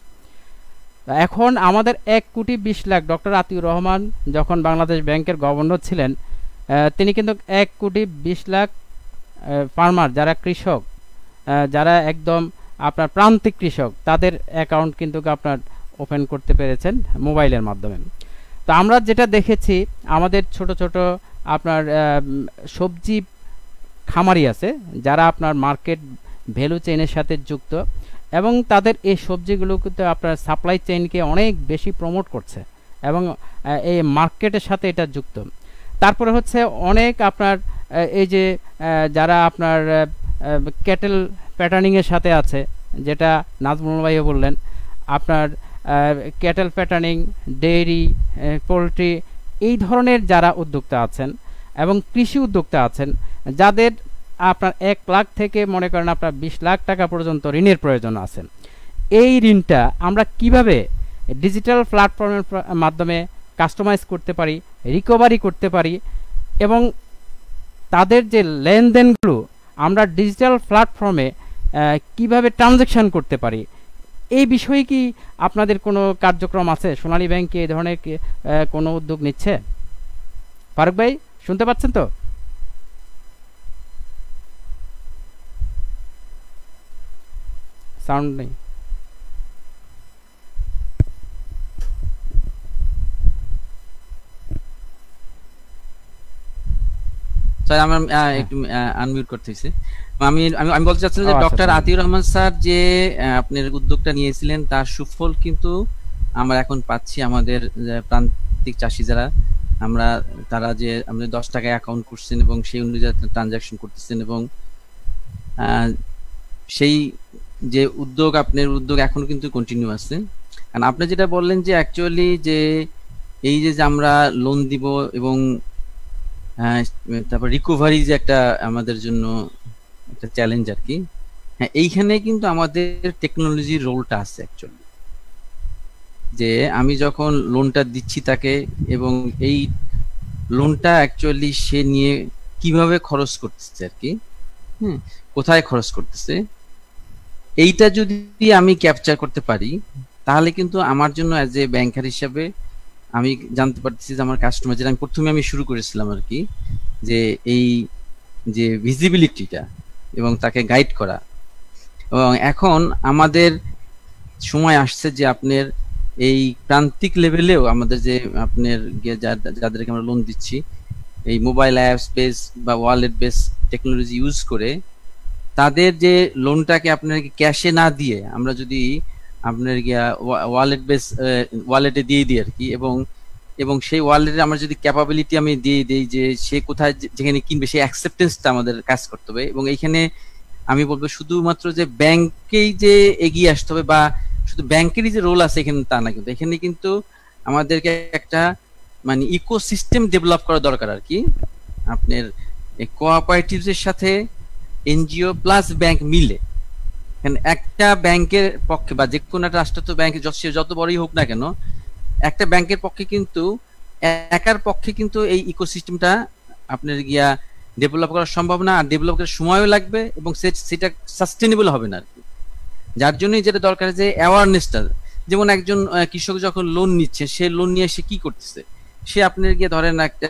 এখন আমাদের এক কোটি বিশ লাখ, ডক্টর আতিউর রহমান যখন বাংলাদেশ ব্যাংকের গভর্নর ছিলেন, তিনি কিন্তু এক কোটি বিশ লাখ ফার্মার, যারা কৃষক, যারা একদম আপনার প্রান্তিক কৃষক, তাদের অ্যাকাউন্ট কিন্তু আপনার ওপেন করতে পেরেছেন মোবাইলের মাধ্যমে। তো আমরা যেটা দেখেছি, আমাদের ছোট ছোট আপনার সবজি খামারি আছে যারা আপনার মার্কেট ভ্যালু চেইনের সাথে যুক্ত, এবং তাদের এই সবজিগুলো কিন্তু আপনার সাপ্লাই চেইনকে অনেক বেশি প্রমোট করছে এবং এই মার্কেটের সাথে এটা যুক্ত। তারপরে হচ্ছে অনেক আপনার এই যে যারা আপনার ক্যাটেল প্যাটার্নিংয়ের সাথে আছে, যেটা নাজমুল ভাইও বললেন, আপনার ক্যাটেল প্যাটার্নিং, ডেইরি, পোলট্রি, এই ধরনের যারা উদ্যোক্তা আছেন এবং কৃষি উদ্যোক্তা আছেন, যাদের আপনার এক লাখ থেকে মনে করেন আপনার বিশ লাখ টাকা পর্যন্ত ঋণের প্রয়োজন আছেন, এই ঋণটা আমরা কিভাবে ডিজিটাল প্ল্যাটফর্মের মাধ্যমে কাস্টমাইজ করতে পারি, রিকভারি করতে পারি, এবং তাদের যে লেনদেনগুলো আমরা ডিজিটাল প্ল্যাটফর্মে কিভাবে ট্রানজ্যাকশন করতে পারি, এই বিষয়ে কি আপনাদের কোনো কার্যক্রম আছে? সোনালী ব্যাংক কি এই ধরনের কোনো উদ্যোগ নিচ্ছে? ফারুক ভাই, শুনতে পাচ্ছেন তো? সাউন্ড নেই। স্যার আমার একটু আনমিউট করতেছি। আমি আমি আমি বলতে চাচ্ছিলাম যে ডক্টর আতিউর রহমান স্যার যে আপনার উদ্যোগটা নিয়েছিলেন তার সুফল কিন্তু আমরা এখন পাচ্ছি। আমাদের প্রান্তিক চাষি যারা আমরা তারা যে আমাদের দশ টাকায় অ্যাকাউন্ট করছেন এবং সেই অনুযায়ী ট্রানজাকশন করতেছেন, এবং সেই যে উদ্যোগ আপনার উদ্যোগ এখনো কিন্তু কন্টিনিউ আছে। কারণ আপনি যেটা বললেন যে অ্যাকচুয়ালি যে এই যে আমরা লোন দিব এবং তারপর রিকভারি যে একটা আমাদের জন্য একটা চ্যালেঞ্জ আর কি, হ্যাঁ এইখানে কিন্তু আমাদের টেকনোলজির রোলটা আছে অ্যাকচুয়ালি। যে আমি যখন লোনটা দিচ্ছি তাকে, এবং এই লোনটা অ্যাকচুয়ালি সে নিয়ে কিভাবে খরচ করতেছে আর কি, হ্যাঁ কোথায় খরচ করতেছে, এইটা যদি আমি ক্যাপচার করতে পারি তাহলে কিন্তু আমার জন্য অ্যাজ এ ব্যাংকার হিসাবে আমি জানতে পারতেছি যে আমার কাস্টমার, যেটা আমি প্রথমে আমি শুরু করেছিলাম আর কি, যে এই যে ভিজিবিলিটিটা এবং তাকে গাইড করা। এবং এখন আমাদের সময় আসছে যে আপনার এই প্রান্তিক লেভেলেও আমাদের যে আপনার যাদেরকে আমরা লোন দিচ্ছি এই মোবাইল অ্যাপস বেস বা ওয়ালেট বেস টেকনোলজি ইউজ করে তাদের যে লোনটাকে আপনাকে ক্যাশে না দিয়ে আমরা যদি আপনার গিয়া ওয়ালেট বেস ওয়ালেটে দিয়ে দিই আর কি, এবং এবং সেই ওয়ালেটে আমরা যদি ক্যাপাবিলিটি আমি দিয়ে দিই যে সে কোথায় যেখানে কিনবে সেই অ্যাকসেপ্টেন্সটা আমাদের কাজ করতে হবে। এবং এইখানে আমি বলবো শুধুমাত্র যে ব্যাংকেই যে এগিয়ে আসতে হবে বা শুধু ব্যাংকেরই যে রোল আছে এখানে তা না, কিন্তু এখানে কিন্তু আমাদেরকে একটা মানে ইকোসিস্টেম ডেভেলপ করা দরকার আর কি। আপনার এই কোঅপারেটিভস এর সাথে এনজিও প্লাস ব্যাংক মিলে, একটা ব্যাংকের পক্ষে বা যে কোনো একটা রাষ্ট্রায়ত্ত ব্যাংক যত বড়ই হোক না কেন, একটা ব্যাংকের পক্ষে কিন্তু একার পক্ষে কিন্তু এই ইকোসিস্টেমটা আপনার গিয়া ডেভেলপ করা সম্ভব না, আর ডেভেলপ করার সময়ও লাগবে এবং সেটা সাস্টেনেবল হবে না আর কি। যার জন্যই যেটা দরকার যে অ্যাওয়ারনেসটা, যেমন একজন কৃষক যখন লোন নিচ্ছে সে লোন নিয়ে সে কি করতেছে, সে আপনার গিয়ে ধরেন একটা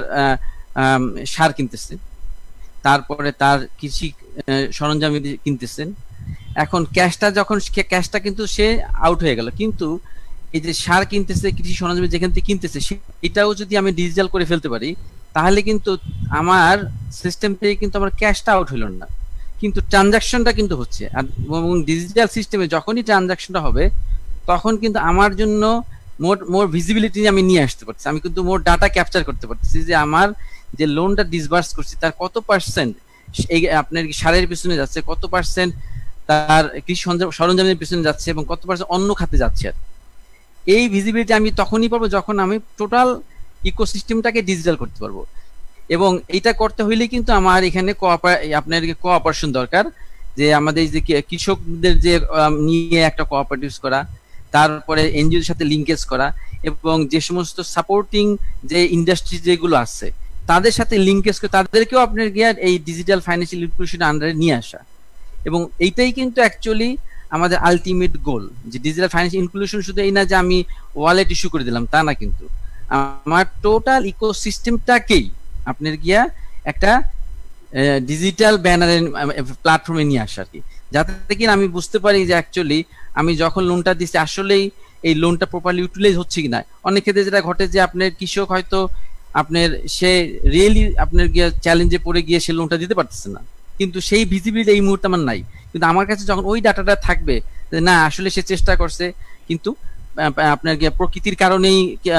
সার কিনতেছে, তারপরে তার কৃষি সরঞ্জাম কিনতেছেন, এখন ক্যাশটা যখন ক্যাশটা কিন্তু সে আউট হয়ে গেল, কিন্তু এই যে সার কিনতেছে কৃষি সরঞ্জাম যেখান থেকে কিনতেছে এটাও যদি আমি ডিজিটাল করে ফেলতে পারি তাহলে কিন্তু আমার সিস্টেম থেকে কিন্তু আমার ক্যাশটা আউট হইল না, কিন্তু ট্রানজাকশনটা কিন্তু হচ্ছে। আর এবং ডিজিটাল সিস্টেমে যখনই ট্রানজাকশনটা হবে তখন কিন্তু আমার জন্য মোর মোর ভিজিবিলিটি আমি নিয়ে আসতে পারছি, আমি কিন্তু মোর ডাটা ক্যাপচার করতে পারতেছি যে আমার যে লোনটা ডিসবার্স করছি তার কত পার্সেন্ট এই আপনার সারের পিছনে যাচ্ছে, কত পার্সেন্ট তার কৃষি সরঞ্জামের পিছনে যাচ্ছে এবং কত পার্সেন্ট অন্য খাতে যাচ্ছে। আর এই ভিজিবিলিটি আমি তখনই পাবো যখন আমি টোটাল ইকোসিস্টেমটাকে ডিজিটাল করতে পারবো। এবং এইটা করতে হইলে কিন্তু আমার এখানে আপনার কোঅপারেশন দরকার, যে আমাদের যে কৃষকদের যে নিয়ে একটা কোঅপারেটিভস করা, তারপরে এনজিওর সাথে লিঙ্কেজ করা, এবং যে সমস্ত সাপোর্টিং যে ইন্ডাস্ট্রি যেগুলো আছে তাদের সাথে লিঙ্কেজ করে তাদেরকেও আপনার গিয়ে এই ডিজিটাল ফাইন্যান্সিয়াল ইনক্লুশনের আন্ডারে নিয়ে আসা। এবং এইটাই কিন্তু অ্যাকচুয়ালি আমাদের আলটিমেট গোল, যে ডিজিটাল ফাইন্যান্সিয়াল ইনক্লুশন শুধু এই না যে আমি ওয়ালেট ইস্যু করে দিলাম তা না, কিন্তু আমার টোটাল ইকোসিস্টেমটাকেই আপনার গিয়া একটা ডিজিটাল ব্যানারের প্ল্যাটফর্মে নিয়ে আসা আর কি, যাতে কিনা আমি বুঝতে পারি যে অ্যাকচুয়ালি আমি যখন লোনটা দিচ্ছি আসলেই এই লোনটা প্রপারলি ইউটিলাইজ হচ্ছে কিনা। অনেক ক্ষেত্রে যেটা ঘটে যে আপনার কৃষক হয়তো আপনার সে রিয়েলি আপনার গিয়ে চ্যালেঞ্জে পড়ে গিয়ে সে লোনটা দিতে পারতেছে না, কিন্তু সেই ভিজিবিলিটি এই মুহূর্তে আমার নাই। কিন্তু আমার কাছে যখন ওই ডাটাটা থাকবে না আসলে সে চেষ্টা করছে কিন্তু আপনার গিয়ে প্রকৃতির কারণেই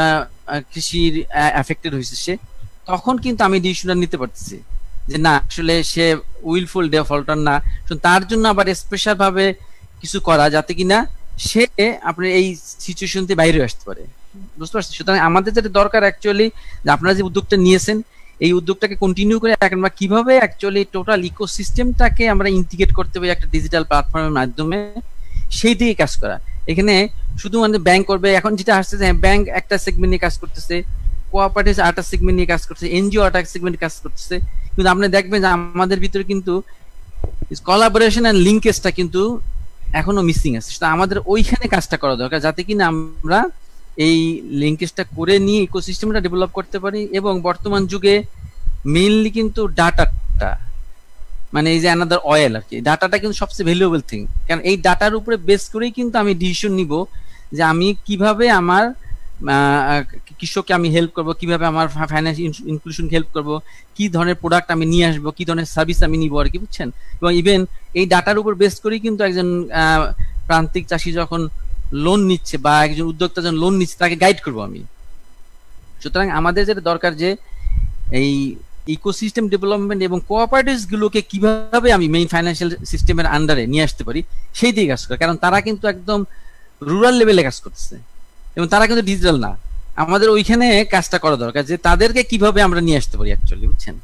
কৃষির এফেক্টেড হয়েছে সে, তখন কিন্তু আমি ডিসিশনটা নিতে পারতেছি যে না আসলে সে উইলফুল ডিফল্টার না, তার জন্য আবার স্পেশাল ভাবে কিছু করা যাতে কিনা সে আপনার এই সিচুয়েশন থেকে বাইরে আসতে পারে, বুঝতে পারছি। সুতরাং আমাদের যেটা দরকার অ্যাকচুয়ালি যে আপনারা যে উদ্যোগটা নিয়েছেন এই উদ্যোগটাকে কন্টিনিউ করে আমরা কিভাবে অ্যাকচুয়ালি টোটাল ইকোসিস্টেমটাকে আমরা ইন্টিগ্রেট করতে পারি একটা ডিজিটাল প্ল্যাটফর্মের মাধ্যমে, সেই দিকে কাজ করা। এখানে শুধু মানে ব্যাংক করবে, এখন যেটা আসছে যে ব্যাংক একটা সেগমেন্ট নিয়ে কাজ করতেছে, কোঅপারেটিভ আরেকটা সেগমেন্ট নিয়ে কাজ করতেছে, এনজিও আরেকটা সেগমেন্ট কাজ করতেছে, কিন্তু আপনি দেখবেন যে আমাদের ভিতরে কিন্তু কোলাবোরেশন এন্ড লিঙ্কেজটা কিন্তু এখনো মিসিং আছে। সেটা আমাদের ওইখানে কাজটা করা দরকার যাতে কিনা আমরা এই লিঙ্কেজটা করে নিয়ে ইকোসিস্টেমটা ডেভেলপ করতে পারি। এবং বর্তমান যুগে মেইনলি কিন্তু ডাটাটা মানে এই যে অ্যানাদার অয়েল আর কি, ডাটাটা কিন্তু সবচেয়ে ভ্যালুয়েবল থিং, কারণ এই ডাটার উপরে বেস করেই কিন্তু আমি ডিসিশন নিব যে আমি কিভাবে আমার কৃষককে আমি হেল্প করব, কিভাবে আমার ফাইন্যান্সিয়াল ইনক্লুশন হেল্প করব, কি ধরনের প্রোডাক্ট আমি নিয়ে আসবো, কি ধরনের সার্ভিস আমি নিব আর কি, বুঝছেন। এবং ইভেন এই ডাটার উপর বেস করেই কিন্তু একজন প্রান্তিক চাষি যখন লোন নিচ্ছে বা একজন উদ্যোক্তা যখন লোন নিচ্ছে তাকে গাইড করব আমি। সুতরাং আমাদের যেটা দরকার যে এই ইকোসিস্টেম ডেভেলপমেন্ট এবং কোঅপারেটিভস গুলোকে কিভাবে আমি মেইন ফাইন্যান্সিয়াল সিস্টেমের আন্ডারে নিয়ে আসতে পারি সেই দিকে কাজ করে, কারণ তারা কিন্তু একদম রুরাল লেভেলে কাজ করতেছে এবং তারা কিন্তু ডিজিটাল না। আমাদের ওইখানে কাজটা করা দরকার যে তাদেরকে কিভাবে আমরা নিয়ে আসতে পারি অ্যাকচুয়ালি, বুঝছেন।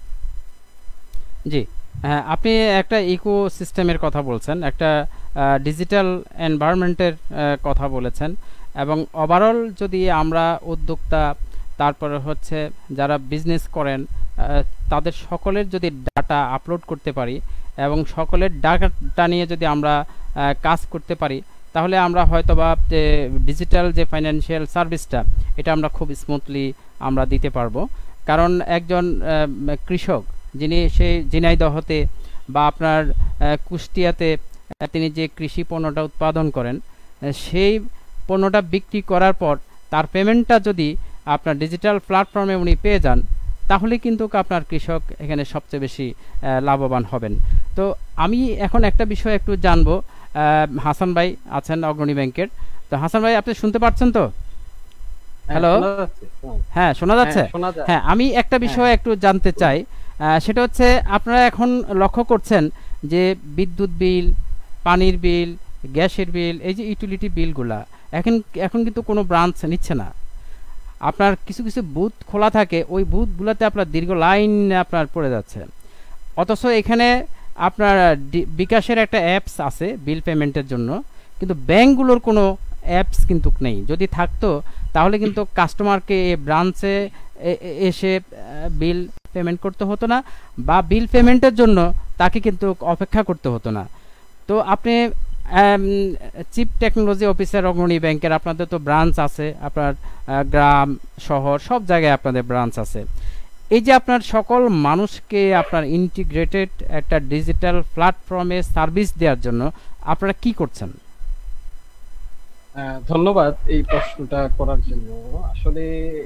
জি, আপনি একটা ইকো সিস্টেমের কথা বলছেন, একটা ডিজিটাল এনভায়রনমেন্টের কথা বলেছেন, এবং ওভারঅল যদি আমরা উদ্যোক্তা তারপরে হচ্ছে যারা বিজনেস করেন তাদের সকলের যদি ডাটা আপলোড করতে পারি এবং সকলের ডাটা নিয়ে যদি আমরা কাজ করতে পারি তাহলে আমরা হয়তোবা যে ডিজিটাল যে ফাইন্যান্সিয়াল সার্ভিসটা এটা আমরা খুব স্মুথলি আমরা দিতে পারবো। কারণ একজন কৃষক যিনি সেই ঝিনাইদহতে বা আপনার কুষ্টিয়াতে তিনি যে কৃষি পণ্যটা উৎপাদন করেন সেই পণ্যটা বিক্রি করার পর তার পেমেন্টটা যদি আপনার ডিজিটাল প্ল্যাটফর্মে উনি পেয়ে যান, তাহলে কিন্তু আপনার কৃষক এখানে সবচেয়ে বেশি লাভবান হবেন। তো আমি এখন একটা বিষয় একটু জানবো, হাসান ভাই আছেন অগ্রণী ব্যাংকের। তো হাসান ভাই, আপনি শুনতে পাচ্ছেন তো? হ্যালো, হ্যাঁ শোনা যাচ্ছে। হ্যাঁ, আমি একটা বিষয় একটু জানতে চাই, সেটা হচ্ছে আপনারা এখন লক্ষ্য করছেন যে বিদ্যুৎ বিল, পানির বিল, গ্যাসের বিল, এই যে ইউটিলিটি বিলগুলা এখন এখন কিন্তু কোনো ব্রাঞ্চ নিচ্ছে না। আপনার কিছু কিছু বুথ খোলা থাকে, ওই বুথগুলোতে আপনার দীর্ঘ লাইন আপনার পড়ে যাচ্ছে। অথচ এখানে আপনার বিকাশের একটা অ্যাপস আছে বিল পেমেন্টের জন্য, কিন্তু ব্যাংকগুলোর কোনো অ্যাপস কিন্তু নেই। যদি থাকতো তাহলে কিন্তু কাস্টমারকে ব্রাঞ্চে এসে বিল পেমেন্ট করতে হতো না, বা বিল পেমেন্টের জন্য তাকে কিন্তু অপেক্ষা করতে হতো না। তো আপনি চিফ টেকনোলজি অফিসার অগ্রণী ব্যাংকের, আপনাদের তো ব্রাঞ্চ আছে, আপনার গ্রাম শহর সব জায়গায় আপনাদের ব্রাঞ্চ আছে। এই যে আপনার সকল মানুষকে আপনার ইন্টিগ্রেটেড একটা ডিজিটাল প্ল্যাটফর্মে সার্ভিস দেওয়ার জন্য আপনারা কি করছেন? ধন্যবাদ এই প্রশ্নটা করার জন্য। আসলে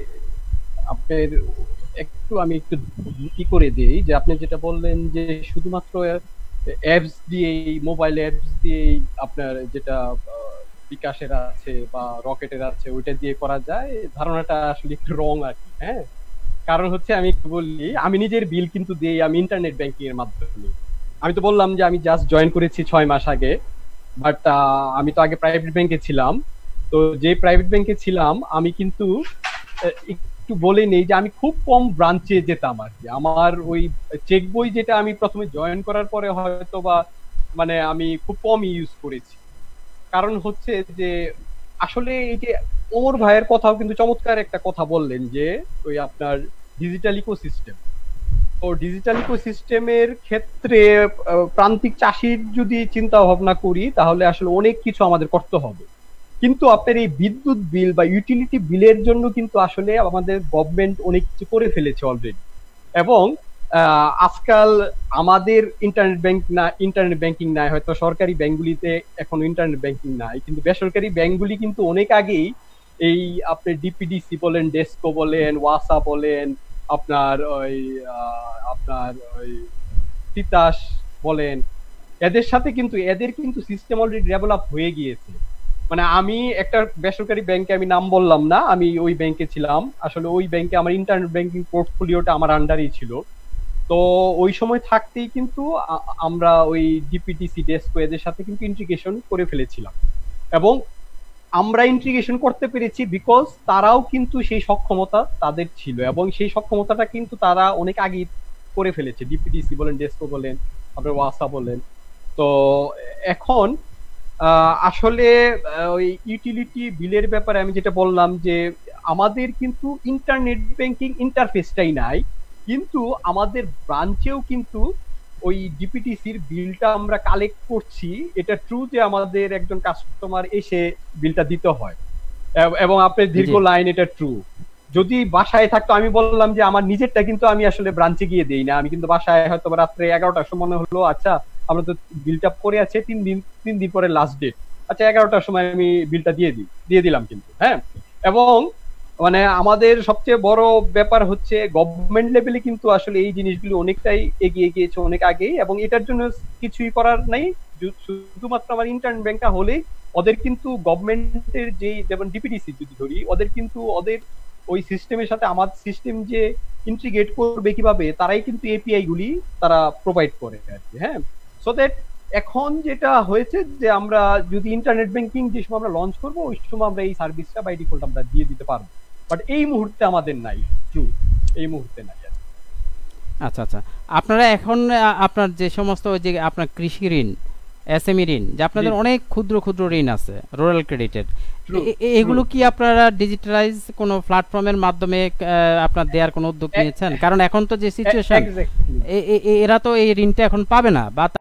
আপনার একটু আমি একটু কি করে দিই যে আপনি যেটা বললেন যে শুধুমাত্র অ্যাপস দিয়েই, মোবাইল অ্যাপস দিয়েই আপনার যেটা বিকাশের আছে বা রকেটের আছে ওইটা দিয়ে করা যায়, ধারণাটা আসলে একটু রং আর কি। হ্যাঁ, কারণ হচ্ছে আমি একটু বলি, আমি নিজের বিল কিন্তু দিই আমি ইন্টারনেট ব্যাংকিং এর মাধ্যমে। আমি তো বললাম যে আমি জাস্ট জয়েন করেছি ছয় মাস আগে, বাট আমি তো আগে প্রাইভেট ব্যাংকে ছিলাম। তো যে প্রাইভেট ব্যাংকে ছিলাম আমি কিন্তু একটু বলে নেই যে আমি খুব কম ব্রাঞ্চে যেতাম আর কি। আমার ওই চেক বই যেটা আমি প্রথমে জয়েন করার পরে হয়তো বা মানে আমি খুব কম ইউজ করেছি। কারণ হচ্ছে যে আসলে এই যে ওমর ভাইয়ের কথাও কিন্তু চমৎকার একটা কথা বললেন যে ওই আপনার ডিজিটাল ইকোসিস্টেম। তো ডিজিটাল ইকোসিস্টেমের ক্ষেত্রে প্রান্তিক চাষির যদি চিন্তা ভাবনা করি তাহলে আসলে অনেক কিছু আমাদের করতে হবে। কিন্তু আপনার এই বিদ্যুৎ বিল বা ইউটিলিটি বিলের জন্য কিন্তু আসলে আমাদের গভর্নমেন্ট অনেক কিছু করে ফেলেছে অলরেডি। এবং আজকাল আমাদের ইন্টারনেট ব্যাংক না, ইন্টারনেট ব্যাংকিং নাই, হয়তো সরকারি ব্যাংকগুলিতে এখন ইন্টারনেট ব্যাংকিং নাই, কিন্তু বেসরকারি ব্যাংকগুলি কিন্তু অনেক আগেই এই আপনার ডিপিডিসি বলেন, ডেস্কো বলেন, ওয়াসা বলেন, আপনার ওই আপনার ওই তিতাস বলেন, এদের সাথে কিন্তু এদের কিন্তু সিস্টেম অলরেডি ডেভেলপ হয়ে গিয়েছে। মানে আমি একটা বেসরকারি ব্যাংকে, আমি নাম বললাম না, আমি ওই ব্যাংকে ছিলাম। আসলে ওই ব্যাংকে আমার ইন্টারনেট ব্যাংকিং পোর্টফোলিওটা আমার আন্ডারেই ছিল। তো ওই সময় থাকতেই কিন্তু আমরা ওই ডিপিটিসি, ডেস্কো এদের সাথে কিন্তু ইন্টিগ্রেশন করে ফেলেছিলাম। এবং আমরা ইন্টিগ্রেশন করতে পেরেছি বিকজ তারাও কিন্তু সেই সক্ষমতা তাদের ছিল, এবং সেই সক্ষমতাটা কিন্তু তারা অনেক আগে করে ফেলেছে। ডিপিটিসি বলেন, ডেস্কো বলেন, আপনার ওয়াসা বলেন। তো এখন আসলে ওই ইউটিলিটি বিলের ব্যাপারে আমি যেটা বললাম যে আমাদের কিন্তু ইন্টারনেট ব্যাংকিং ইন্টারফেসটাই নাই, কিন্তু আমাদের ব্রাঞ্চেও কিন্তু ওই ডিপিটিসির বিলটা আমরা কালেক্ট করছি। এটা ট্রু যে আমাদের একজন কাস্টমার এসে বিলটা দিতে হয়, এবং আপনার দীর্ঘ লাইন, এটা ট্রু। যদি বাসায় থাকতো, আমি বললাম যে আমার নিজেরটা কিন্তু আমি আসলে ব্রাঞ্চে গিয়ে দেই না, আমি কিন্তু বাসায় হয়তো রাত্রে এগারোটার সময় মনে হলো আচ্ছা আমরা তো বিলটা পরে আছে তিন দিন তিন দিন পরে লাস্ট ডেট, আচ্ছা এগারোটার সময় আমি বিলটা দিয়ে দিই দিয়ে দিলাম কিন্তু। হ্যাঁ, এবং মানে আমাদের সবচেয়ে বড় ব্যাপার হচ্ছে গভর্নমেন্ট লেভেলে কিন্তু আসলে এই জিনিসগুলো অনেকটাই এগিয়ে গিয়েছে অনেক আগেই, এবং এটার জন্য কিছুই করার নাই। শুধুমাত্র আমার ইন্টারনেট ব্যাংকটা হলে ওদের কিন্তু গভর্নমেন্টের যে, যেমন ডিপিডিসি যদি ধরি, ওদের কিন্তু ওদের ওই সিস্টেমের সাথে আমার সিস্টেম যে ইন্টিগ্রেট করবে কিভাবে, তারাই কিন্তু এপিআই গুলি তারা প্রোভাইড করে আর কি। হ্যাঁ, সো দ্যাট এখন যেটা হয়েছে যে আমরা যদি ইন্টারনেট ব্যাংকিং যে সময় আমরা লঞ্চ করবো ওই সময় আমরা এই সার্ভিসটা বাই ডিফল্ট আমরা দিয়ে দিতে পারবো, বাট এই মুহূর্তে আমাদের নাই, ট্রু এই মুহূর্তে নাই। আচ্ছা আচ্ছা, আপনারা এখন আপনার যে সমস্ত ওই যে আপনার কৃষি ঋণ, এসএমই ঋণ, যে আপনাদের অনেক ক্ষুদ্র ক্ষুদ্র ঋণ আছে রুরাল ক্রেডিটের, এগুলো কি আপনারা ডিজিটালাইজ কোনো প্ল্যাটফর্মের মাধ্যমে আপনার দেওয়ার কোনো উদ্যোগ নিয়েছেন? কারণ এখন তো যে সিচুয়েশন, এরা তো এই ঋণটা এখন পাবে না, বা